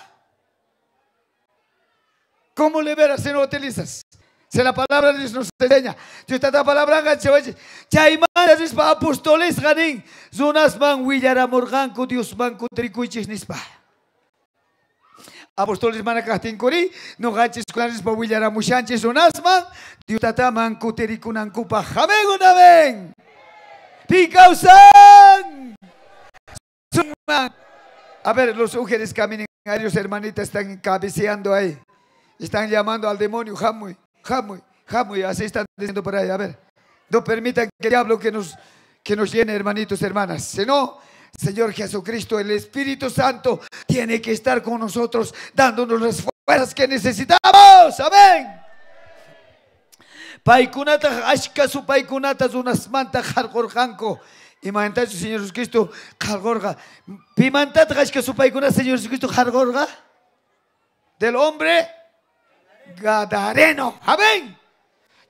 S1: ¿Cómo le veras si no utilizas? Si la palabra de Dios nos enseña. Si esta palabra ganche, chaimanas es para apóstoles ganin. Zunas man willara morganco Dios man kutrikuichis nispa. Apóstoles man akahtinkuri no ganches clanes para willara mushanches zunas man Dios tataman kutrikunan kupa. Amén o amén. Picausan. A ver, los mujeres caminen a ellos, hermanitas, están cabeceando ahí. Están llamando al demonio, Jamuy, Jamuy, Jamuy, así están diciendo por ahí. A ver, no permitan que el diablo que nos llene, hermanitos, hermanas. Si no, Señor Jesucristo, el Espíritu Santo tiene que estar con nosotros, dándonos las fuerzas que necesitamos. Amén. Paikunata, ashka su paikunata, unas mantas jargorjanco. Imagínate, Señor Jesucristo, jargorga. Pimantata, ashka su paikunata, Señor Jesucristo, jargorga. Del hombre Gadareno. Amén.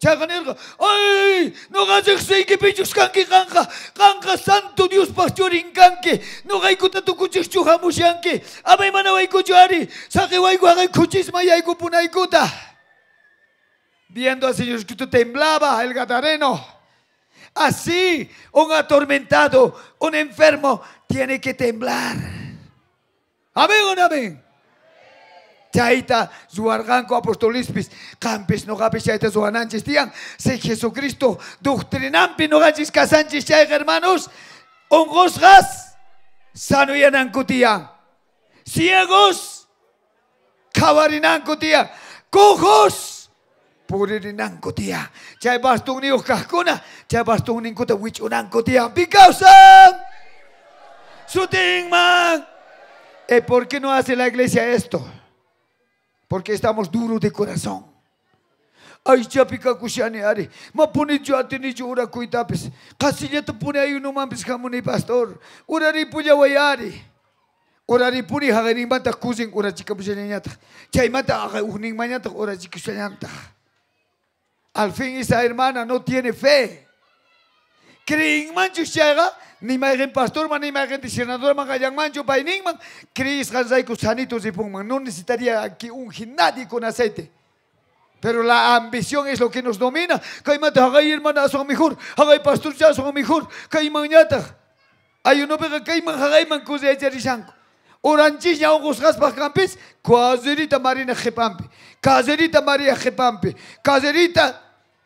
S1: Chaganerga, ay, no gajes sei que pichus kanki kanka santo Dios pastorin kanki, no gai kuta tu kuchis chuhamus yanki, abay manaway kuchari, saki way guagay kuchis mayay kupunay kuta. Viendo al Señor Cristo temblaba el gadareno. Así, un atormentado, un enfermo, tiene que temblar. Amén o no amén. Chaita, Zuarganco apostolispis, campes no gapes chaita Zuananches tian, se Jesucristo, doctrinampi no ganchis casanchis chay hermanos, ongosgas, sano yanancutian, ciegos, cabarinancutia, cojos, puririnancutia, chay bastun nios cascuna, chay bastun nincuta wichunancutia, picausan, sutingman. ¿Por qué no hace la iglesia esto? Porque estamos duros de corazón. Ay, chapica kushani ari. Ma puni jati ni jura kuitapes. Kasilla te pune ayu no mampis kamuni pastor. Urari puja wayari. Urari puni hagani mata kusin ura chika pushanyata. Chay mata aga uning mañata ura chika pushanyata. Al fin esa hermana no tiene fe. Creen manchus chaga. Ni imagen pastor man, ni imagen senador man, kayang mancho paining man, Cris Hanzai kusanitos y pungman. No necesitaría aquí un nadie con aceite. Pero la ambición es lo que nos domina. Kay mata hagay hermana son mejor, hagay pastor ya son mejor, kay mañata. Hay uno pega kay man hagay man kuse echarishanko. Oranchis ya ongos gaspa campis, kazerita Marina Jepampi, kazerita María Jepampi, kazerita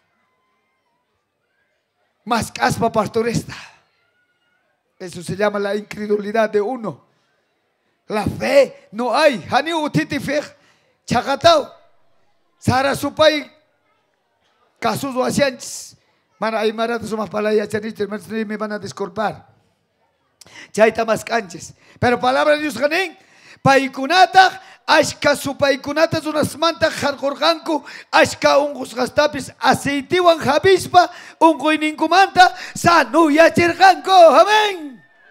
S1: más caspa pastoresta. Eso se llama la incredulidad de uno. La fe no hay. Hani utiti fe. Chacatao. Sara supay. Casus o asianchis. Mana ay maratos más palaya chaniches. Me van a disculpar. Chaita más canches. Pero palabra de Dios ganen. Paikunata. Ashka supaikunata unas mantas jarjorganku. Ashka ungus gastapis. Aceitiwan javispa. Ungo ininkumanta. Sanu yachirganku. Amén.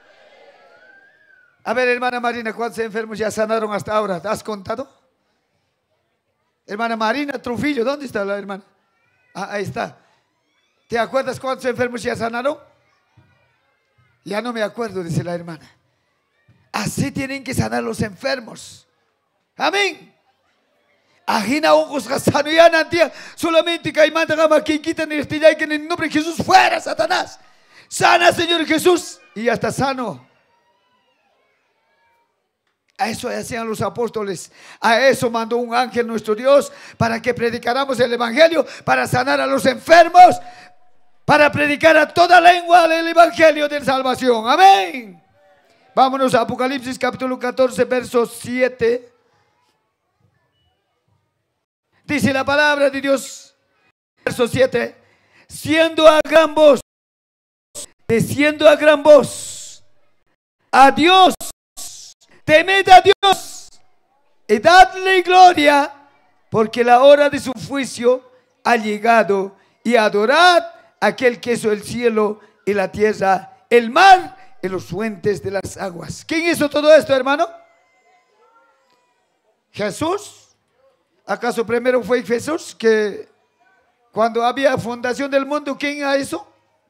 S1: A ver, hermana Marina, ¿cuántos enfermos ya sanaron hasta ahora? ¿Te has contado? Hermana Marina Trujillo, ¿dónde está la hermana? Ah, ahí está. ¿Te acuerdas cuántos enfermos ya sanaron? Ya no me acuerdo, dice la hermana. Así tienen que sanar los enfermos. Amén. Ajina ongos gasano ya nantia. Solamente que hay manta gama que quitan el que en el nombre de Jesús fuera, Satanás. Sana, Señor Jesús. Y ya está sano. A eso hacían los apóstoles. A eso mandó un ángel nuestro Dios para que predicáramos el evangelio, para sanar a los enfermos, para predicar a toda lengua el evangelio de salvación. Amén. Vámonos a Apocalipsis capítulo 14 verso 7. Dice la palabra de Dios, verso 7, siendo a gran voz, diciendo a gran voz, a Dios, temed a Dios y dadle gloria, porque la hora de su juicio ha llegado, y adorad a aquel que hizo el cielo y la tierra, el mar y los fuentes de las aguas. ¿Quién hizo todo esto, hermano? Jesús. ¿Acaso primero fue Jesús que cuando había fundación del mundo, quién hizo?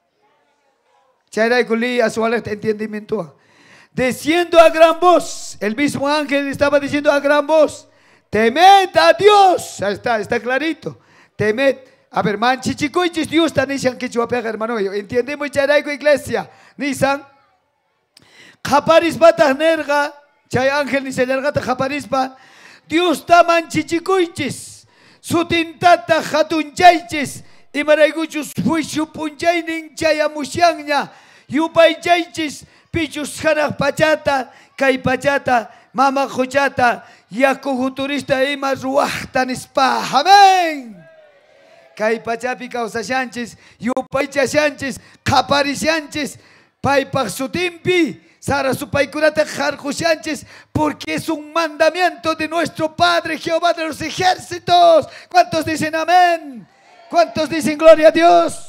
S1: A su entendimiento. Diciendo a gran voz, el mismo ángel estaba diciendo a gran voz, temed a Dios. Ahí está clarito. Temed. A ver, man, chichicoichis Dios está nisan que chuapega, hermano. Entendemos charaico iglesia. Nisan. Japaris nerga. Chay ángel ni se nergata japarispa. Dios está man chichicoichis. Sutintata jatunchaichis. Y maraiguchus fuishu punchainin chayamusiangña. Yupay chaichis. Pichus hanak pachata, kay pachata, mama jochata, yaku futurista ima ruachtan spa. Amén. Kay pachapi causashanchis, yupaycha shanchis, kaparishanchis, paypak sutimpi, sara supaykurata jarjushanchis, porque es un mandamiento de nuestro Padre Jehová de los ejércitos. ¿Cuántos dicen amén? ¿Cuántos dicen gloria a Dios?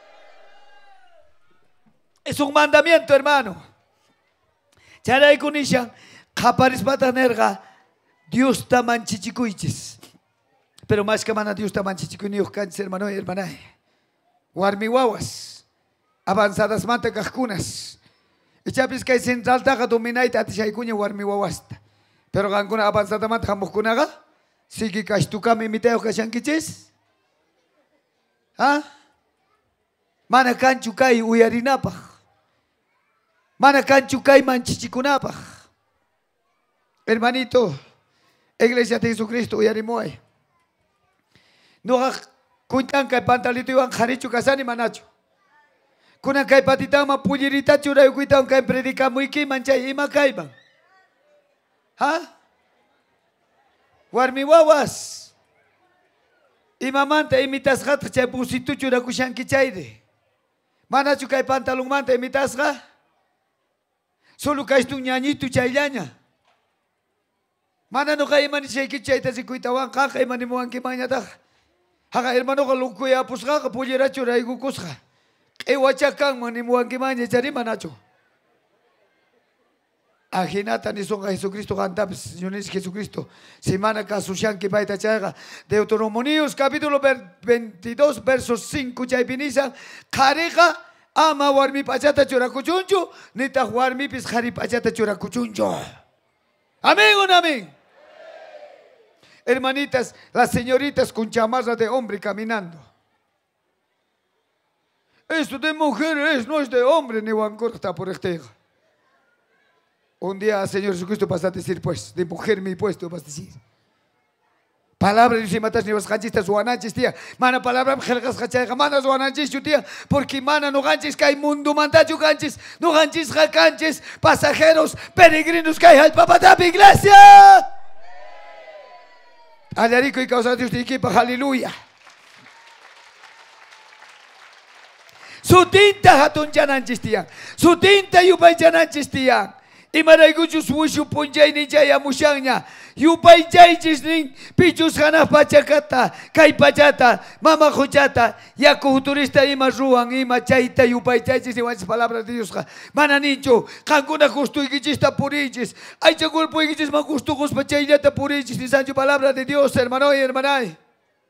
S1: Es un mandamiento, hermano. Charay kunisha, kaparis batanerga, Dios taman chichikuichis. Pero más que mana Dios taman chichikuniuj kanchis hermano y hermana. Warmi wawas. Avanzadas manta kakunas. Ichapis kay central taga dominaita atishaikuña warmi wawasta. Pero kankuna avanzada manta hamukunaga. Sigi kashtukami miteo kashankichis. ¿Ah? Mana kanchu kay uyarinapaj. Mana kanchu kay manchichikunapaj. Hermanito, Iglesia de Jesucristo uyarimoy. No kuntan kay pantalito iwan harichu kasani manacho. Kunan kay patitama pullirita churay kuitan kay predica muy ki manchay ima kayban. ¿Ah? Warmi wawas. Imamanta imitasqa chay busitu churakushanki chayde. Manachu kay pantalon manta imitasqa. Solo kay tu ñañitu chayllaña. Mana no kay mani shayki chayta si kuitawan kaka imani muanki mañata. Haga hermano ka lukuya pusqa ka pullira churay gukusqa. Ewachakan mani muanki maña chari manacho. Ajinata ni son Jesucristo cantamos, Señor Jesucristo. Semana Kasushan que baita chaga. Deuteronomios capítulo 22 versos 5 chaipinisa. Kareja ama warmi pachata churakuchuncho. Nita warmi pis jari pachata churakuchuncho. Amén o no amén. Hermanitas, las señoritas con chamarra de hombre caminando. Esto de mujer no es de hombre ni guancorta por este. Un día, Señor Jesucristo, vas a decir, pues, de mujer mi puesto, vas a decir. Palabra de matas ni vas ganchis zuananchis tía. Mana palabra jergas hachaiga mana zuananchis tía. Porque mana no ganchis que hay mundo mandacho ganchis. No ganchis jacanchis. Pasajeros, peregrinos que hay al papatap iglesia. Alarico y causa de usted equipa, aleluya. Su tinta hatun chananchis tía. Su tinta yupay chananchis tía. Y maraiguchus wishu punjay ni jaya mushanya. Yupay jaychis nin pichus hanas pachakata. Kay pachata, mama juchata. Yaku turista ima ruan, ima chayta yupay jaychis y wanchis palabras de Dios. Mana nicho, kankuna justo y gichista purichis. Ay chagulpo y gichis ma justo guspa chaylata purichis. Ni sancho palabra de Dios, hermano y hermanay.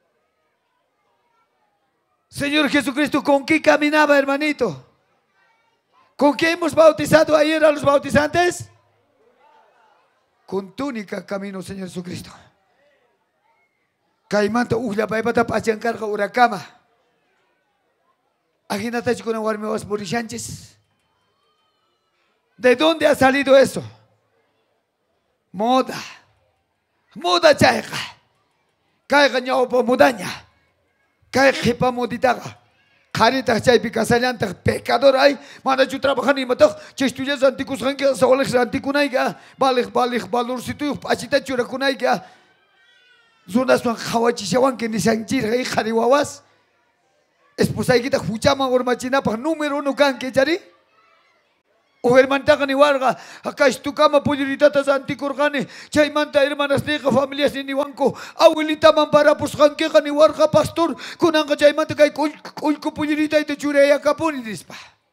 S1: Señor Jesucristo, ¿con qué caminaba, hermanito? ¿Con qué hemos bautizado ayer a los bautizantes? Con túnica camino, Señor Jesucristo. Caimanta, la paipata pachancarga huracama. Ajinata chikuna warme was borishanches. ¿De dónde ha salido eso? Moda. Moda chayga. Caiga ñaupa mudaña. Caiga pa moditaga. Carita chaypi casalanta pecador ay mana chu trabajan y mata chistuyas anticus hanka sawalex anticunaiga balej valorsitu achita churakunaiga zonas man hawachi shawan que ni sanchir hay jariwawas esposaiguita huchama ormachina pa número 1 kan que chari o hermanta ni warga acá estukama pulliritatas anticorgane chaymanta hermanas de familias ni wanko abuelita mampara puskan que ni warga pastor kunanga chaymanta kay kulku pullirita ite chureya kapuni dispa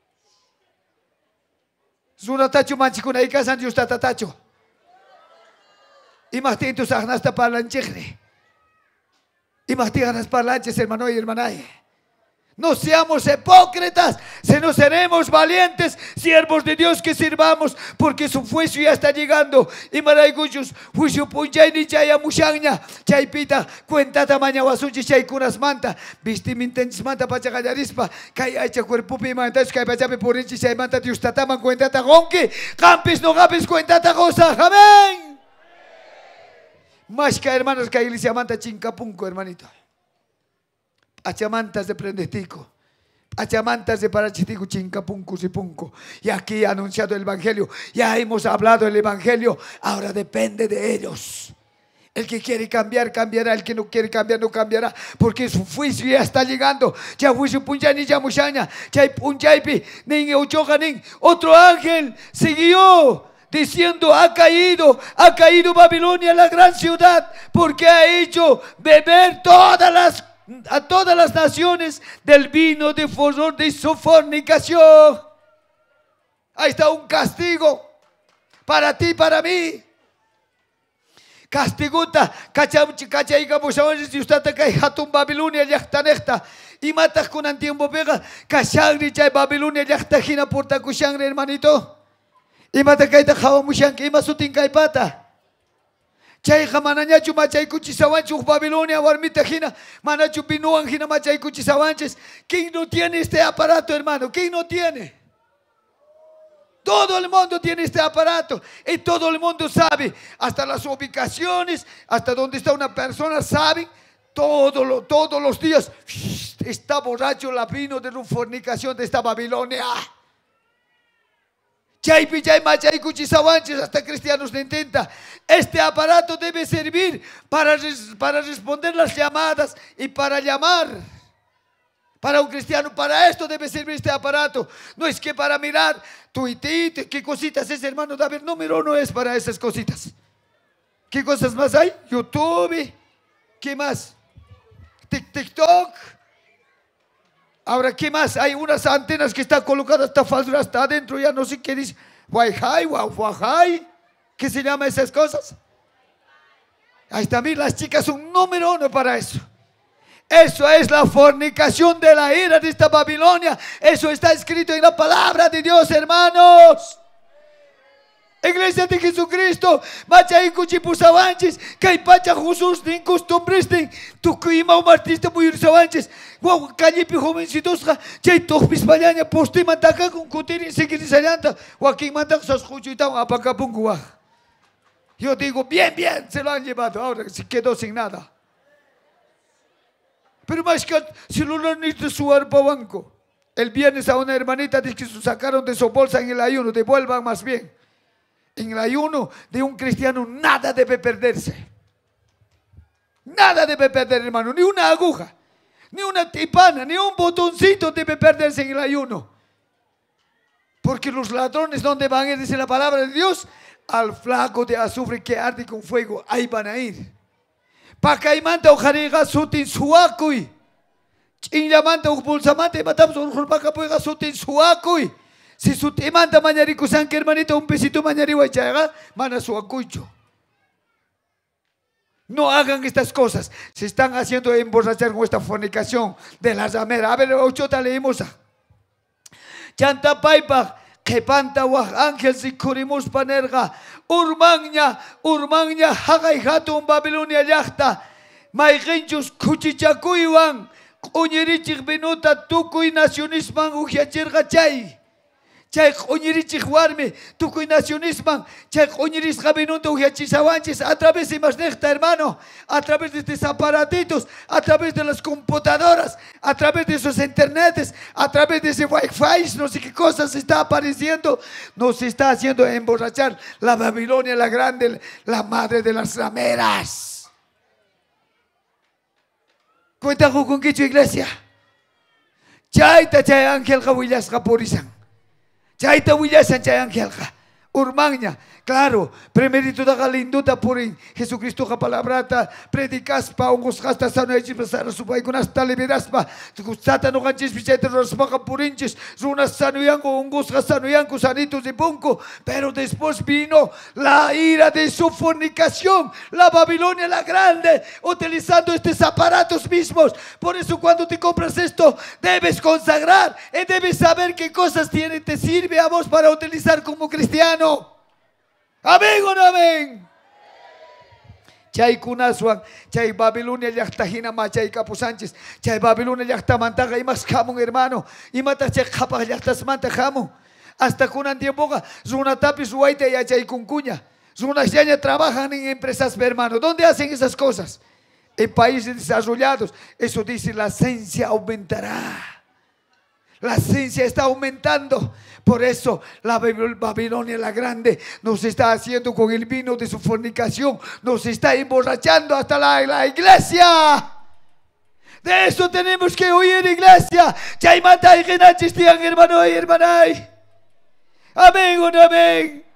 S1: zuna tacho manchikuna ikasan dios tatatacho imahtintu sahnasta parlanchegre imahtiganas parlanches hermano y hermanaye. No seamos hipócritas, sino seremos valientes, siervos de Dios que sirvamos, porque su juicio ya está llegando. Y maraiguchus, juicio punjay ni chaya mushanya, chaypita, cuenta tamaña wasunchi chay kunas manta, vistimintenchis manta pachagallarispa, kay aicha cuerpo pimantas, kay pachape purinchi chay manta Dios tataman cuenta tagonki, campis no gapis cuenta tagosa, amén. Más que hermanos que iglesia manta chincapunco, hermanito. Achamantas de prendestico, achamantas de parachitico, chincapunco, sipunco. Y aquí ha anunciado el evangelio, ya hemos hablado el evangelio, ahora depende de ellos. El que quiere cambiar, cambiará, el que no quiere cambiar, no cambiará, porque su juicio ya está llegando. Ya juicio punjani, ya mushaña, ya punjaipi, ni uchoja, ni otro ángel siguió diciendo, ha caído Babilonia, la gran ciudad, porque ha hecho beber a todas las naciones del vino de furor de su fornicación. Ahí está un castigo para ti, para mí. Castiguta, cachaiga bushawanchis y usted kay hatun Babilonia llaqtanekta. Y matas con un tiempo pega, cachagri chay Babilonia llaqtajina porta kushangre hermanito. Y mata kaita jawamushanki, y masutin kaipata. Chay jamanañachu machay kuchisawanchu Babilonia warmita jina, manachu pinuan jina machay kuchisawanches. ¿Quién no tiene este aparato, hermano? ¿Quién no tiene? Todo el mundo tiene este aparato y todo el mundo sabe, hasta las ubicaciones, hasta donde está una persona, saben todos los días. Está borracho la vino de una fornicación de esta Babilonia. Chaypi chay machay kuchisawanches, hasta cristianos lo intenta. Este aparato debe servir para responder las llamadas y para llamar. Para un cristiano, para esto debe servir este aparato. No es que para mirar tuitito, qué cositas es, hermano David. Número uno es para esas cositas. ¿Qué cosas más hay? YouTube. ¿Qué más? TikTok. Ahora, ¿qué más? Hay unas antenas que están colocadas hasta adentro, ya no sé qué dice. Wi-Fi. ¿Qué se llama esas cosas? Ahí también las chicas son número uno para eso. Eso es la fornicación de la ira de esta Babilonia. Eso está escrito en la palabra de Dios, hermanos. Iglesia de Jesucristo, machay kuchipusawanches, kaipacha Jesús ni costumbres ni tu clima un artista muy ursawanches. Wow, callipi jovencitos, chay tohpis mañana poste mantaca con cutiri seguir sayanta. Joaquín mantaca sos juchita apacapungua. Yo digo, bien, se lo han llevado. Ahora se quedó sin nada. Pero más que celular ni de su arpa banco. El viernes a una hermanita dice que se sacaron de su bolsa en el ayuno. Devuelvan más bien. En el ayuno de un cristiano nada debe perderse. Nada debe perder, hermano. Ni una aguja, ni una tipana, ni un botoncito debe perderse en el ayuno. Porque los ladrones, ¿dónde van? Dice la palabra de Dios. Al flaco de azufre que arde con fuego. Ahí van a ir. Pacaimanta o jariga sutin suakui. Chinlamanta o pulsamante matamos un pacapuega sutin suakui. Si su temanta mañarico san que hermanito un pesito mañarico echaga, mana suacucho. No hagan estas cosas. Se están haciendo emborrachar con esta fornicación de la ramera. A ver, ochota leemos. Chanta paipa. Kepanta wah ángel si kurimus panerga urmagna hagay hatun Babilonia llaqta mayqinchus kuchichakuywan q'uñirichik binuta tukuy nacionisman ujiachirqa chay q'uñirichik warmi tukuy nacionisman chay q'uñirisqa binuta ujiachisawanchis a través de imasnejta, hermano, a través de estos aparatitos, a través de las computadoras, a través de esos internets, a través de ese wifi, no sé qué cosas está apareciendo. Nos está haciendo emborrachar la Babilonia la grande, la madre de las rameras. Cuenta con quicho, iglesia. Chayta chay ángel willasqa purisan. Chayta willasan chay ángel urmagna. Claro, primerito da galinduta por Jesucristo ja palabrata predicaspa ungos hasta sano echis pasar su pai con hasta liberaspa gustata no ganchis bichete raspaca purinches runas sanuyango ungos sanuyango sanitos de punco, pero después vino la ira de su fornicación, la Babilonia la grande, utilizando estos aparatos mismos. Por eso cuando te compras esto debes consagrar y debes saber qué cosas te sirve a vos para utilizar como cristiano. Amén o no amén. Chay kunaswan, chay Babilonia llaqtajina machay Capo Sánchez, chay Babilonia llaqtamantaqa imas hamun, hermano, imata chay qhapaq llaqtasmanta hamun. Hasta kunan tiempoqa runatapis ruwayta yachaykunkuña. Runasllaña trabajan en empresas, hermano. ¿Dónde hacen esas cosas? En países desarrollados. Eso dice, la ciencia aumentará. La ciencia está aumentando. Por eso la Babilonia la grande nos está haciendo con el vino de su fornicación. Nos está emborrachando hasta la iglesia. De eso tenemos que huir, iglesia. Chaimata y genachistian, hermano y hermanay. Amén o no amén.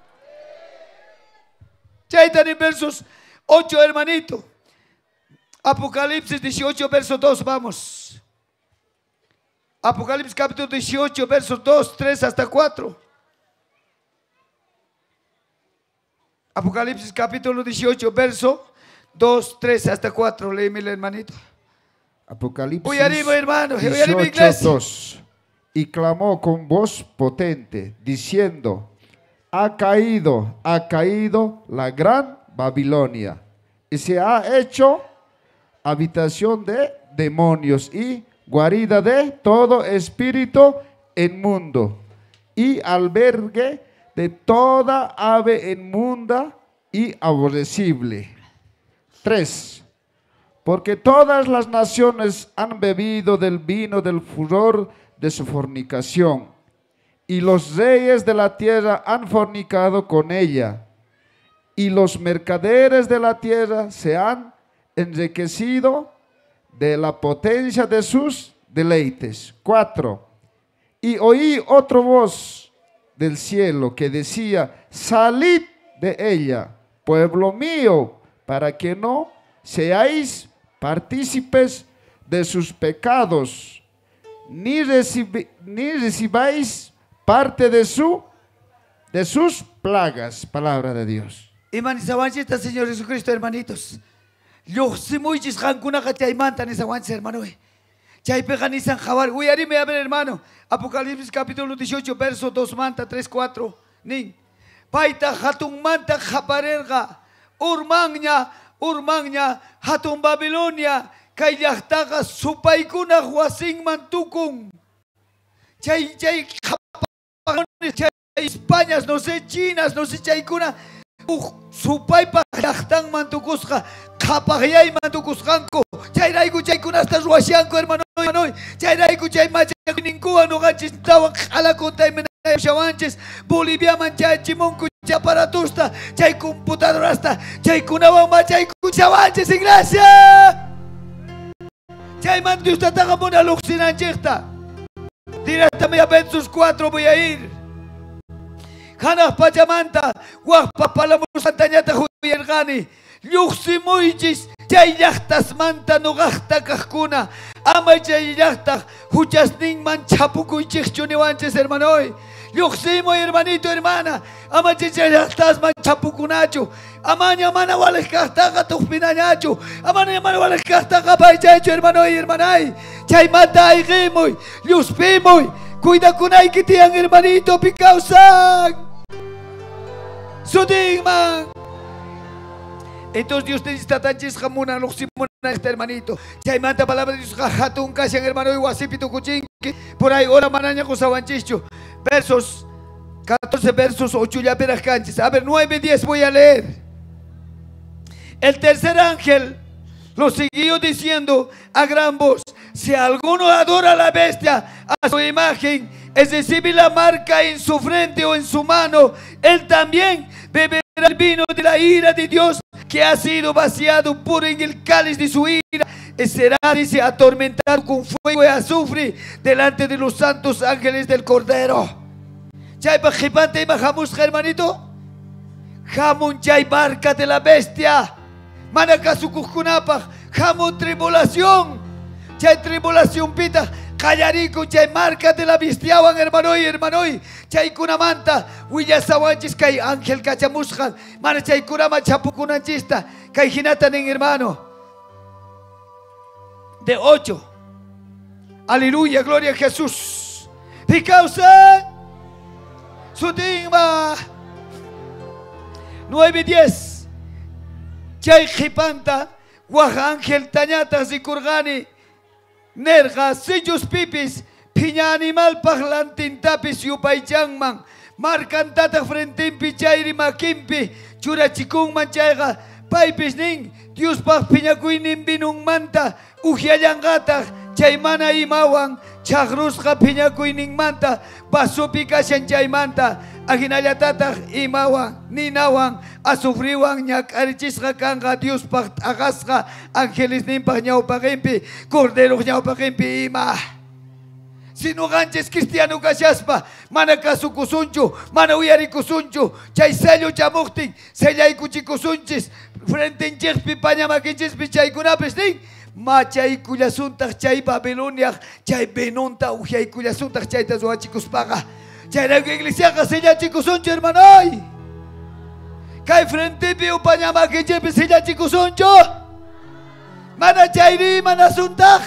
S1: Chaitan en versos 8, hermanito. Apocalipsis 18, verso 2, vamos. Apocalipsis capítulo 18, versos 2, 3 hasta 4. Apocalipsis capítulo 18, verso 2, 3 hasta 4. Léeme, hermanito.
S2: Apocalipsis
S1: Hoy arriba, hermano. Hoy arriba,
S2: 18,
S1: iglesia.
S2: 2. Y clamó con voz potente, diciendo: ha caído la gran Babilonia, y se ha hecho habitación de demonios y guarida de todo espíritu inmundo, y albergue de toda ave inmunda y aborrecible. 3. Porque todas las naciones han bebido del vino del furor de su fornicación, y los reyes de la tierra han fornicado con ella, y los mercaderes de la tierra se han enriquecido de la potencia de sus deleites. 4. Y oí otra voz del cielo que decía: salid de ella, pueblo mío, para que no seáis partícipes de sus pecados, ni recibáis parte de sus plagas. Palabra de Dios.
S1: Hermanos, avanchita, Señor Jesucristo, hermanitos. Yo si muy chisjancuna que te mantan esa avance, hermano. Chay peganizan jabal. Uy, arime a ver, hermano. Apocalipsis capítulo 18, verso 2 manta, 3, 4. Nin. Paita hatun manta japarerga. Urmangnya, hatun Babilonia. Kayaktaga supaikuna huasing mantukun. Chay Españas, no sé, chinas, no sé, chaykuna. Supaypa llaqtan mantukusqa qhapaqyay mantukusqanku chayrayku chaykunasta ruwashanku hermano. Chayrayku chay machakuninkuwan nuqanchis tawan qhalakuntaymanashawanchis Boliviaman chaychimunku chay aparatusta chay computadorasta chaykunawan machaykushawanchis iglesia. Chaymanti ustataqa muna luqsinanchikta. Directamente a versos 4 voy a ir. Hanas Pachamanta, Guapa Palamos Santañata Huyergani, Luxi Muichis, Chayachtas Manta Nogasta Cajcuna, Ama Chayachtas, Huchasning Manchapuku y Chichuniwanches, hermanoy. Luximo, hermanito, hermana, Ama Chayachtas Manchapucunacho, Amaña Mana Walescastaga Tupinañacho, Amaña Mana Walescastaga Paichacho, hermanoy, hermanay, Chaymata y Gimoy, Luspimoy, cuida kunay que tian hermanito Picausan. Sudigman. Entonces Dios te dice tanchis jamuna luximuna este hermanito. Chaymanta palabra de Dios jatun casian hermano y guasipito cuchinki. Por ahí hola manaña cosabanchicho. Versos 14 versos 8 ya peras canchis. A ver 9, 10 voy a leer. El tercer ángel lo siguió diciendo a gran voz: si alguno adora a la bestia, a su imagen, es decir, la marca en su frente o en su mano, él también beberá el vino de la ira de Dios, que ha sido vaciado puro en el cáliz de su ira, y será, dice, atormentado con fuego y azufre delante de los santos ángeles del Cordero. Chay bajipante y bajamus, hermanito. Jamun chay marca de la bestia. Manakasu kukunapa, jamun tribulación. Chay tribulación pita. Callarico, chay marca de la bistiawan, hermanoy, chay kunamanta, huilla sawanchis, kay ángel cachamusjan, mana chay kurama chapukunanchista, kay jinatan en hermano. De 8. Aleluya, gloria a Jesús. Y causa su tigma. 9, 10. Chay jipanta, guaja ángel tañatas y kurgani. Nerga, sellos pipis, piña animal parlantin tapis yupaychangman, marcan tata frentin pichayri makimpi, churachikun manchayga, paipis nin, Dios pag piñakuinin binung manta, ujiayangata, chaymana imawan, chagrusqa piñakuinin manta, basupi kashan chaymanta, aginallatata imawan, ninawan, asufriwan, ñakarichisqa kanga, Dios pag agasqa, ángeles nimpag ñawpaqimpi, corderos ñawpaqimpi ima. Si no ganches cristiano kashaspa, mana kasukusunchu, mana uyarikusunchu, chay sello chamuktin, sellaykuchikusunchis, frente en chespi, pañamakinchispi, chaykunapis nin, machaykuyasuntaq chay Babilonia, chay benunta ujiaykuyasuntaq chayta suwachikuspaqa. Chayrayku iglesiaqa sellachikusunchu, hermanoy. Kay frente veo pañama que lleve silla chicos soncho. Mana chairi, mana suntaj.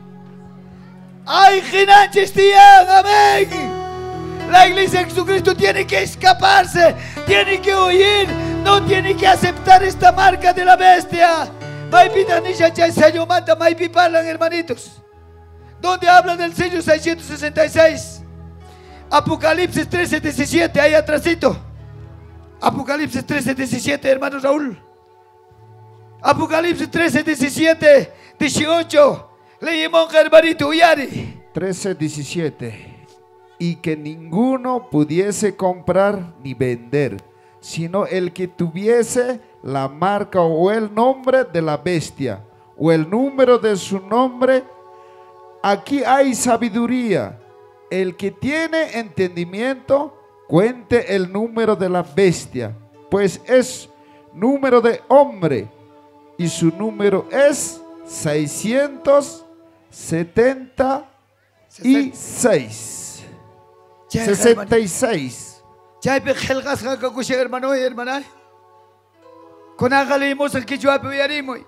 S1: Ay, ginanches tían, amén. La iglesia de Jesucristo tiene que escaparse, tiene que huir, no tiene que aceptar esta marca de la bestia. Maipita nisha chay sello manta, maipi parlan hermanitos. ¿Dónde habla del sello 666? Apocalipsis 13:17, ahí atrásito. Apocalipsis 13:17, hermano Raúl. Apocalipsis 13:17, 18. Leímos hermanito Uyari.
S2: 13:17. Y que ninguno pudiese comprar ni vender, sino el que tuviese la marca o el nombre de la bestia, o el número de su nombre. Aquí hay sabiduría. El que tiene entendimiento, cuente el número de la bestia, pues es número de hombre, y su número es 676. 66.
S1: Chay bejelgas hakakushe hermano y hermana. Con agalimos el que yo apoyaremos.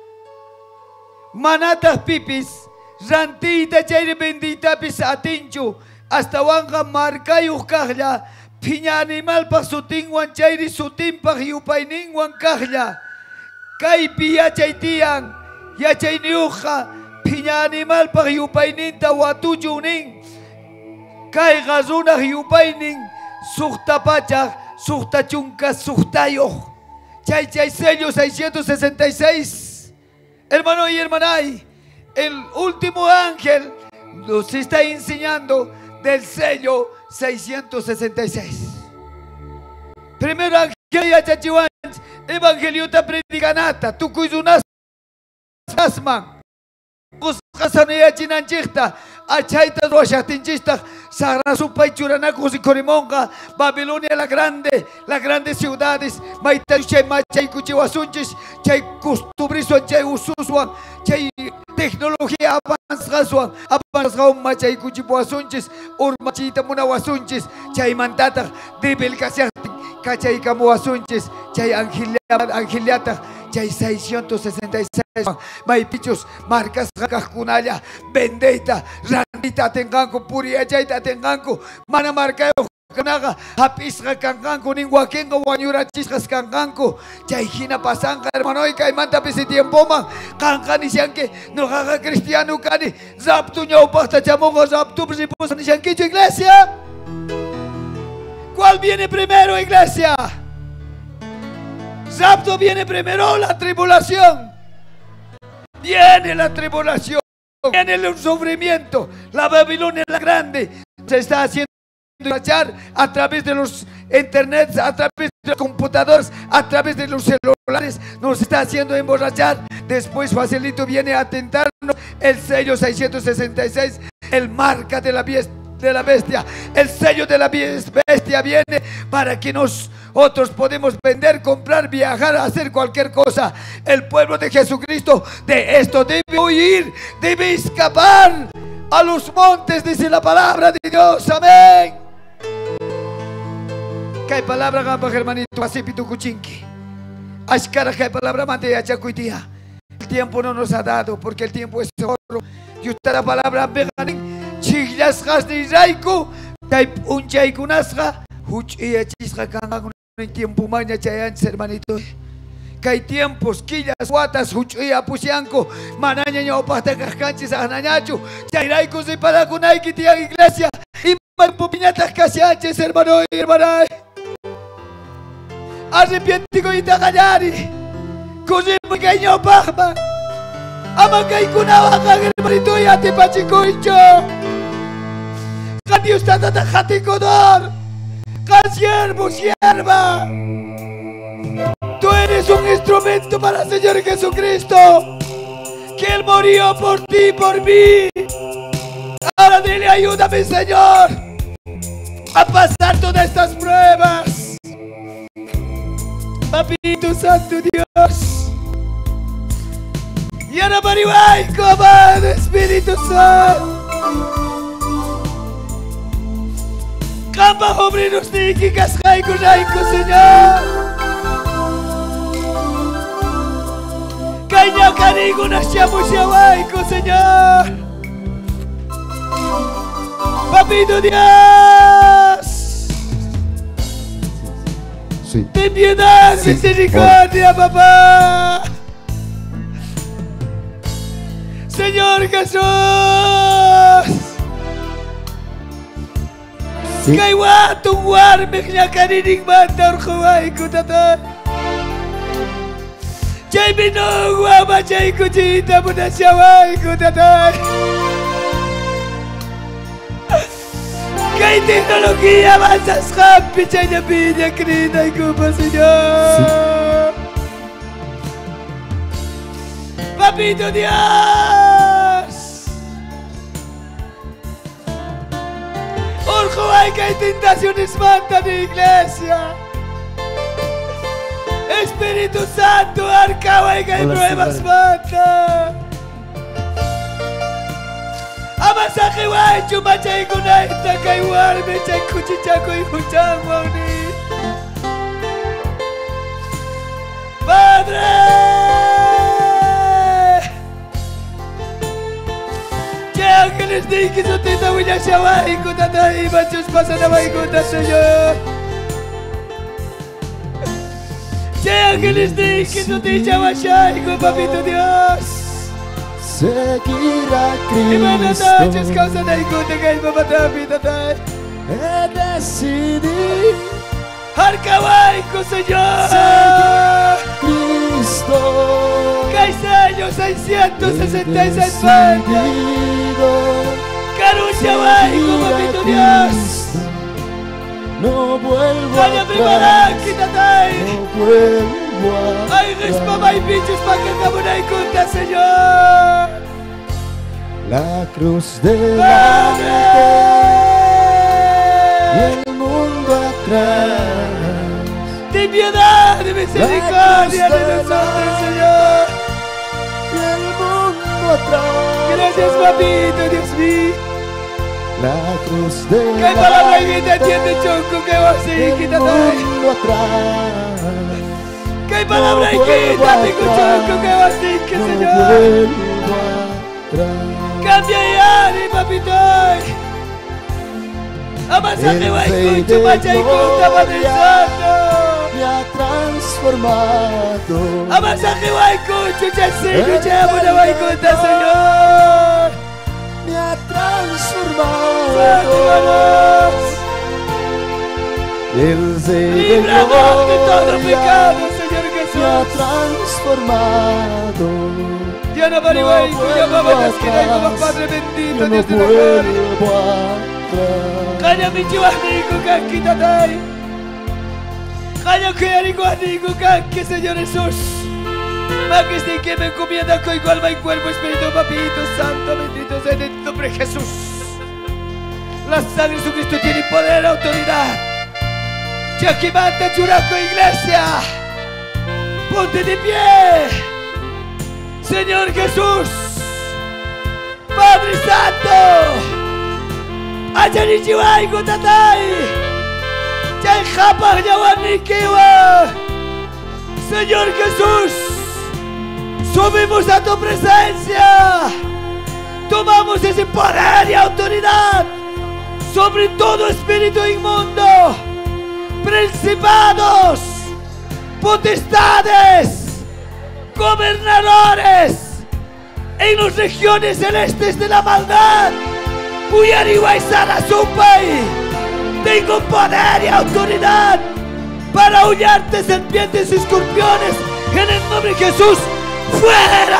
S1: Manatas pipis, rantita chay bendita pis atinchu, hasta wanga marca y ukahla, piña animal pa sutin wan chay sutin pa yupainin wan kahla. Kay pia chay tian, ya chay niuja, piña animal pa yupainin ta watujunin. Kay gazuna yupainin, sukta pachak, sukta chunka, suktayo. Chay sello 666. Hermano y hermanay, el último ángel nos está enseñando del sello 666. Primero ángel ya chachiwan, evangelio ta predicanata, tu cuizunas asman. Hasanaya chinanchikta, achayta roashatinchista, Sagrada Supay Churanaco y Corimonga, Babilonia las grandes ciudades, Maita Chay Machay Cuchiwasunchis, Chay Custubriso, Chay Ususwan, Chay tecnología avanzada, avanzada Machay Cuchiwasunchis, Urmachita Munawasunchis, Chay Mantata, Dibel Cachay Camuasunchis, Chay Angeliata. Chay 666 maipichos marcas cunaya bendeita randita tenganco puria chaita tenganco mana marca kanaga hapisga kanganco ninguakenga wanyurachisgas kanganco chayhina pasanga hermano y caimanta pese tiempo man kankani sianque no haga cristiano cani zaptu ñaupasta chamongo zaptu presiposa ni sianquicho iglesia. ¿Cuál viene primero, iglesia? Rapto viene primero, la tribulación. Viene la tribulación, viene el sufrimiento. La Babilonia la grande se está haciendo a través de los internets, a través de los computadores, a través de los celulares. Nos está haciendo emborrachar. Después facilito viene a tentarnos el sello 666, el marca de la bestia. El sello de la bestia viene para que nosotros podemos vender, comprar, viajar, hacer cualquier cosa. El pueblo de Jesucristo de esto debe huir, debe escapar a los montes, dice la palabra de Dios. Amén. Que hay palabra gamba hermanito, así pitu cuchinqui. Ashkara que hay palabra mante achacuitía. El tiempo no nos ha dado porque el tiempo es oro. Y usted la palabra veganin. Chiglas ni raiku, type un chaikunasga, huchia chisga kangan en tiempo maña chayanch hermanito. Kay tiempos, quillas, guatas, huchia pusianco, manaña ñaupasta cascanchis anañachu, chairaiku se para kunai kitia iglesia, y piñatas casianches hermano y hermana. Arrepientico y tagallari, così pequeño pagma, ama kay kunawa hermanito y ati pachicoicho. Dios está tajate codor, siervo, sierva. Tú eres un instrumento para el Señor Jesucristo, que Él murió por ti, por mí. Ahora dile, ayúdame, Señor, a pasar todas estas pruebas. Papito Santo Dios. Y ahora marihuay, comando Espíritu Santo. Campa obrinos niki kaskai kunaiku, Señor. Caña carigo na shamushawaico, Señor. Papito Dios.
S2: Sí.
S1: Ten piedad,
S2: Sí.
S1: misericordia, papá. Señor Jesús.
S2: Sí.
S1: Kaiwatu warmik niya kaninig mata orhuay ko tatay. Chay binugwa ba chay kuchita mo na siyaway ko tatay. Kay teknologiya masaskapi chay na binya krinay ko pa Señor. Papito Dios. Orjo hay que hay tentaciones manta de iglesia. Espíritu Santo, arcao hay que hay pruebas manta. Amasaje guay chumachay kunaita kaiwar me chay kuchichaco y kuchangwani. Padre. Ángeles de que so tita huya shawai kutata y machos pasan a baikuta Señor. Ángeles de que so tita washai con papito Dios.
S3: Seguir a
S1: Y manata chos
S3: Cristo.
S1: causa de ikuta kay mamata pitata.
S3: He decidido
S1: Harkawai con Señor.
S3: Cristo.
S1: Kay sello 666
S3: Decidido
S1: Carucha vai con papito Dios.
S3: No vuelvo
S1: Kaya prepara
S3: atrás.
S1: kitatay.
S3: No vuelvo
S1: Ay, respama y
S3: atrás.
S1: bichos pa' que camunay kunta, Señor.
S3: La cruz delante
S1: Padre.
S3: y el mundo atrás.
S1: Ten piedad y misericordia de nosotros, Señor.
S3: Y el mundo atrás.
S1: Gracias, papito, Dios mío.
S3: La cruz
S1: Que
S3: delante
S1: hay palabra y te entiende, choco, que va a
S3: y
S1: seguir,
S3: el
S1: quítate.
S3: mundo atrás.
S1: Que hay palabra y quítate, choco, que va a seguir,
S3: No
S1: Señor.
S3: vuelvo atrás.
S1: Cambia y ari, papito. Amasaje va y
S3: El
S1: cucho,
S3: Rey
S1: macha y
S3: de
S1: cucha, Padre
S3: Gloria
S1: Santo.
S3: me ha transformado.
S1: Amasaje va y cucho, chaseño, chamuna va y cucha, Señor.
S3: Me ha transformado.
S1: Sálvanos.
S3: El Rey de
S1: Líbranos de todo
S3: Gloria
S1: pecado, Señor
S3: me ha
S1: Jesús.
S3: transformado.
S1: Ya no vale, güey, cuya mamá te esquina y como Padre bendito,
S3: Yo no
S1: Dios de la gloria.
S3: vuelvo atrás.
S1: Kaya mi chihuahnico kakita tay. Kaya kuyarico anico kaki, Señor Jesús. Majesty que me encomienda con igual alma y cuerpo, Espíritu, Papito Santo, bendito sea en el nombre de Jesús. La sangre de Jesucristo tiene poder y autoridad. Chaquimanta, Churaco, Iglesia. Ponte de pie. Señor Jesús. Padre Santo. Ayanichiwai Gotatai. Chay Japa Yawanikiwa. Señor Jesús. Subimos a tu presencia. Tomamos ese poder y autoridad sobre todo espíritu inmundo, principados, potestades, gobernadores en las regiones celestes de la maldad. Tengo poder y autoridad para aullarte serpientes y escorpiones en el nombre de Jesús. ¡Fuera!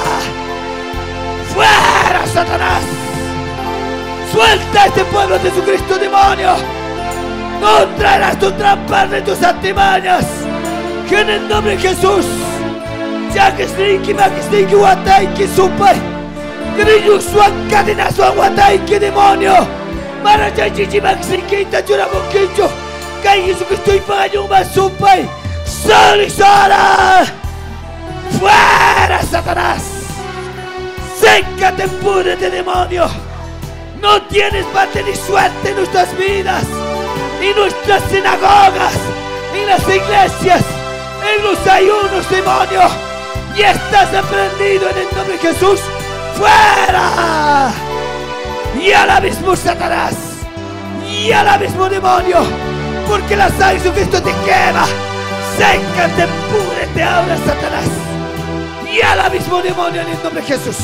S1: ¡Fuera, Satanás! ¡Suelta a este pueblo de Jesucristo, demonio! ¡No traerás tus trampas ni tus artimañas! Que en el nombre de Jesús, ya que Stinky, Makistinky, Wataiki, Supai, Grillo, Suan, Cadena, Suan, Wataiki, demonio, Marachachichi, Makistinky, Tachura, Boquicho, Kai Jesucristo y Pagayuma, Supai, Sol y Sora. ¡Fuera, Satanás! ¡Sécate, púrete, demonio! No tienes parte ni suerte en nuestras vidas, en nuestras sinagogas, en las iglesias, en los ayunos, demonio. y estás reprendido en el nombre de Jesús. ¡Fuera! Y al abismo, Satanás, y al abismo, demonio, porque la sangre de Jesucristo te quema. Sécate, púdrete ahora, Satanás, y al abismo, demonio, en el nombre de Jesús.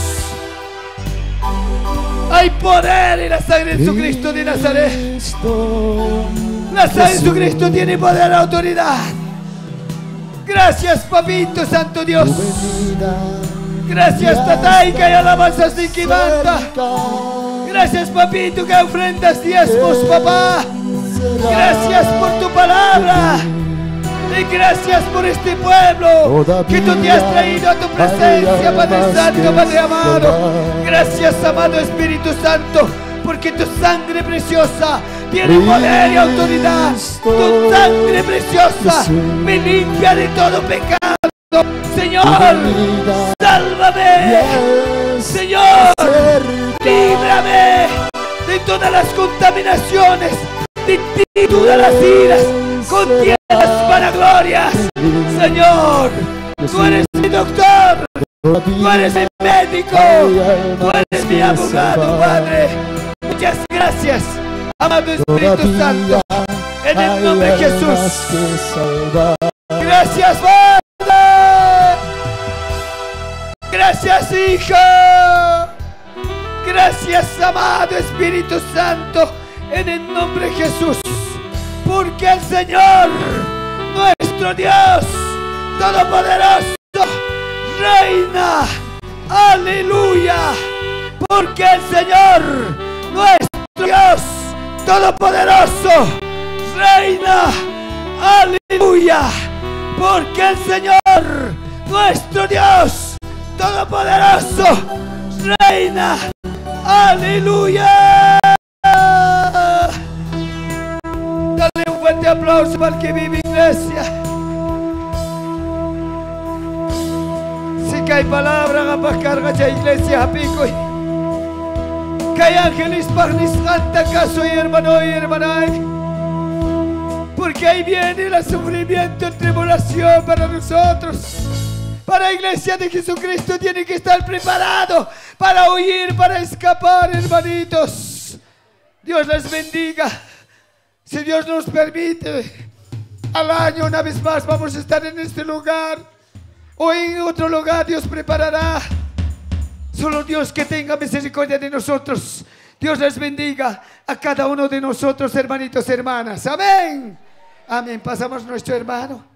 S1: Hay poder en la sangre de Jesucristo de Nazaret. La sangre de Jesucristo tiene poder y autoridad. Gracias, Papito Santo Dios. Gracias, Tataica, y alabanzas de Kibanta. Gracias, Papito, que ofrendas diezmos, papá. Gracias por tu palabra. Y gracias por este pueblo que tú te has traído a tu presencia, Padre Santo, Padre amado. Gracias, amado Espíritu Santo, porque tu sangre preciosa tiene poder y autoridad. Tu sangre preciosa me limpia de todo pecado. Señor, sálvame. Señor, líbrame de todas las contaminaciones, de todas las iras, contiendas, vanaglorias. Señor, tú eres mi doctor, tú eres mi médico, tú eres mi abogado, Padre. Muchas gracias, amado Espíritu Santo, en el nombre de Jesús. Gracias, Padre. Gracias, Hijo. Gracias, amado Espíritu Santo, en el nombre de Jesús. Porque el Señor, nuestro Dios Todopoderoso, reina. Aleluya. Porque el Señor, nuestro Dios Todopoderoso, reina. Aleluya. Porque el Señor, nuestro Dios Todopoderoso, reina. Aleluya. Dale un fuerte aplauso para el que vive, iglesia. Si que hay palabra para cargar la iglesia, pico. Que hay ángeles para canta caso y hermano y hermana. Porque ahí viene el sufrimiento y tribulación para nosotros. Para la iglesia de Jesucristo tiene que estar preparado para huir, para escapar, hermanitos. Dios les bendiga. Si Dios nos permite, al año una vez más vamos a estar en este lugar o en otro lugar. Dios preparará. Solo Dios que tenga misericordia de nosotros. Dios les bendiga a cada uno de nosotros, hermanitos, hermanas. Amén. Amén. Pasamos a nuestro hermano.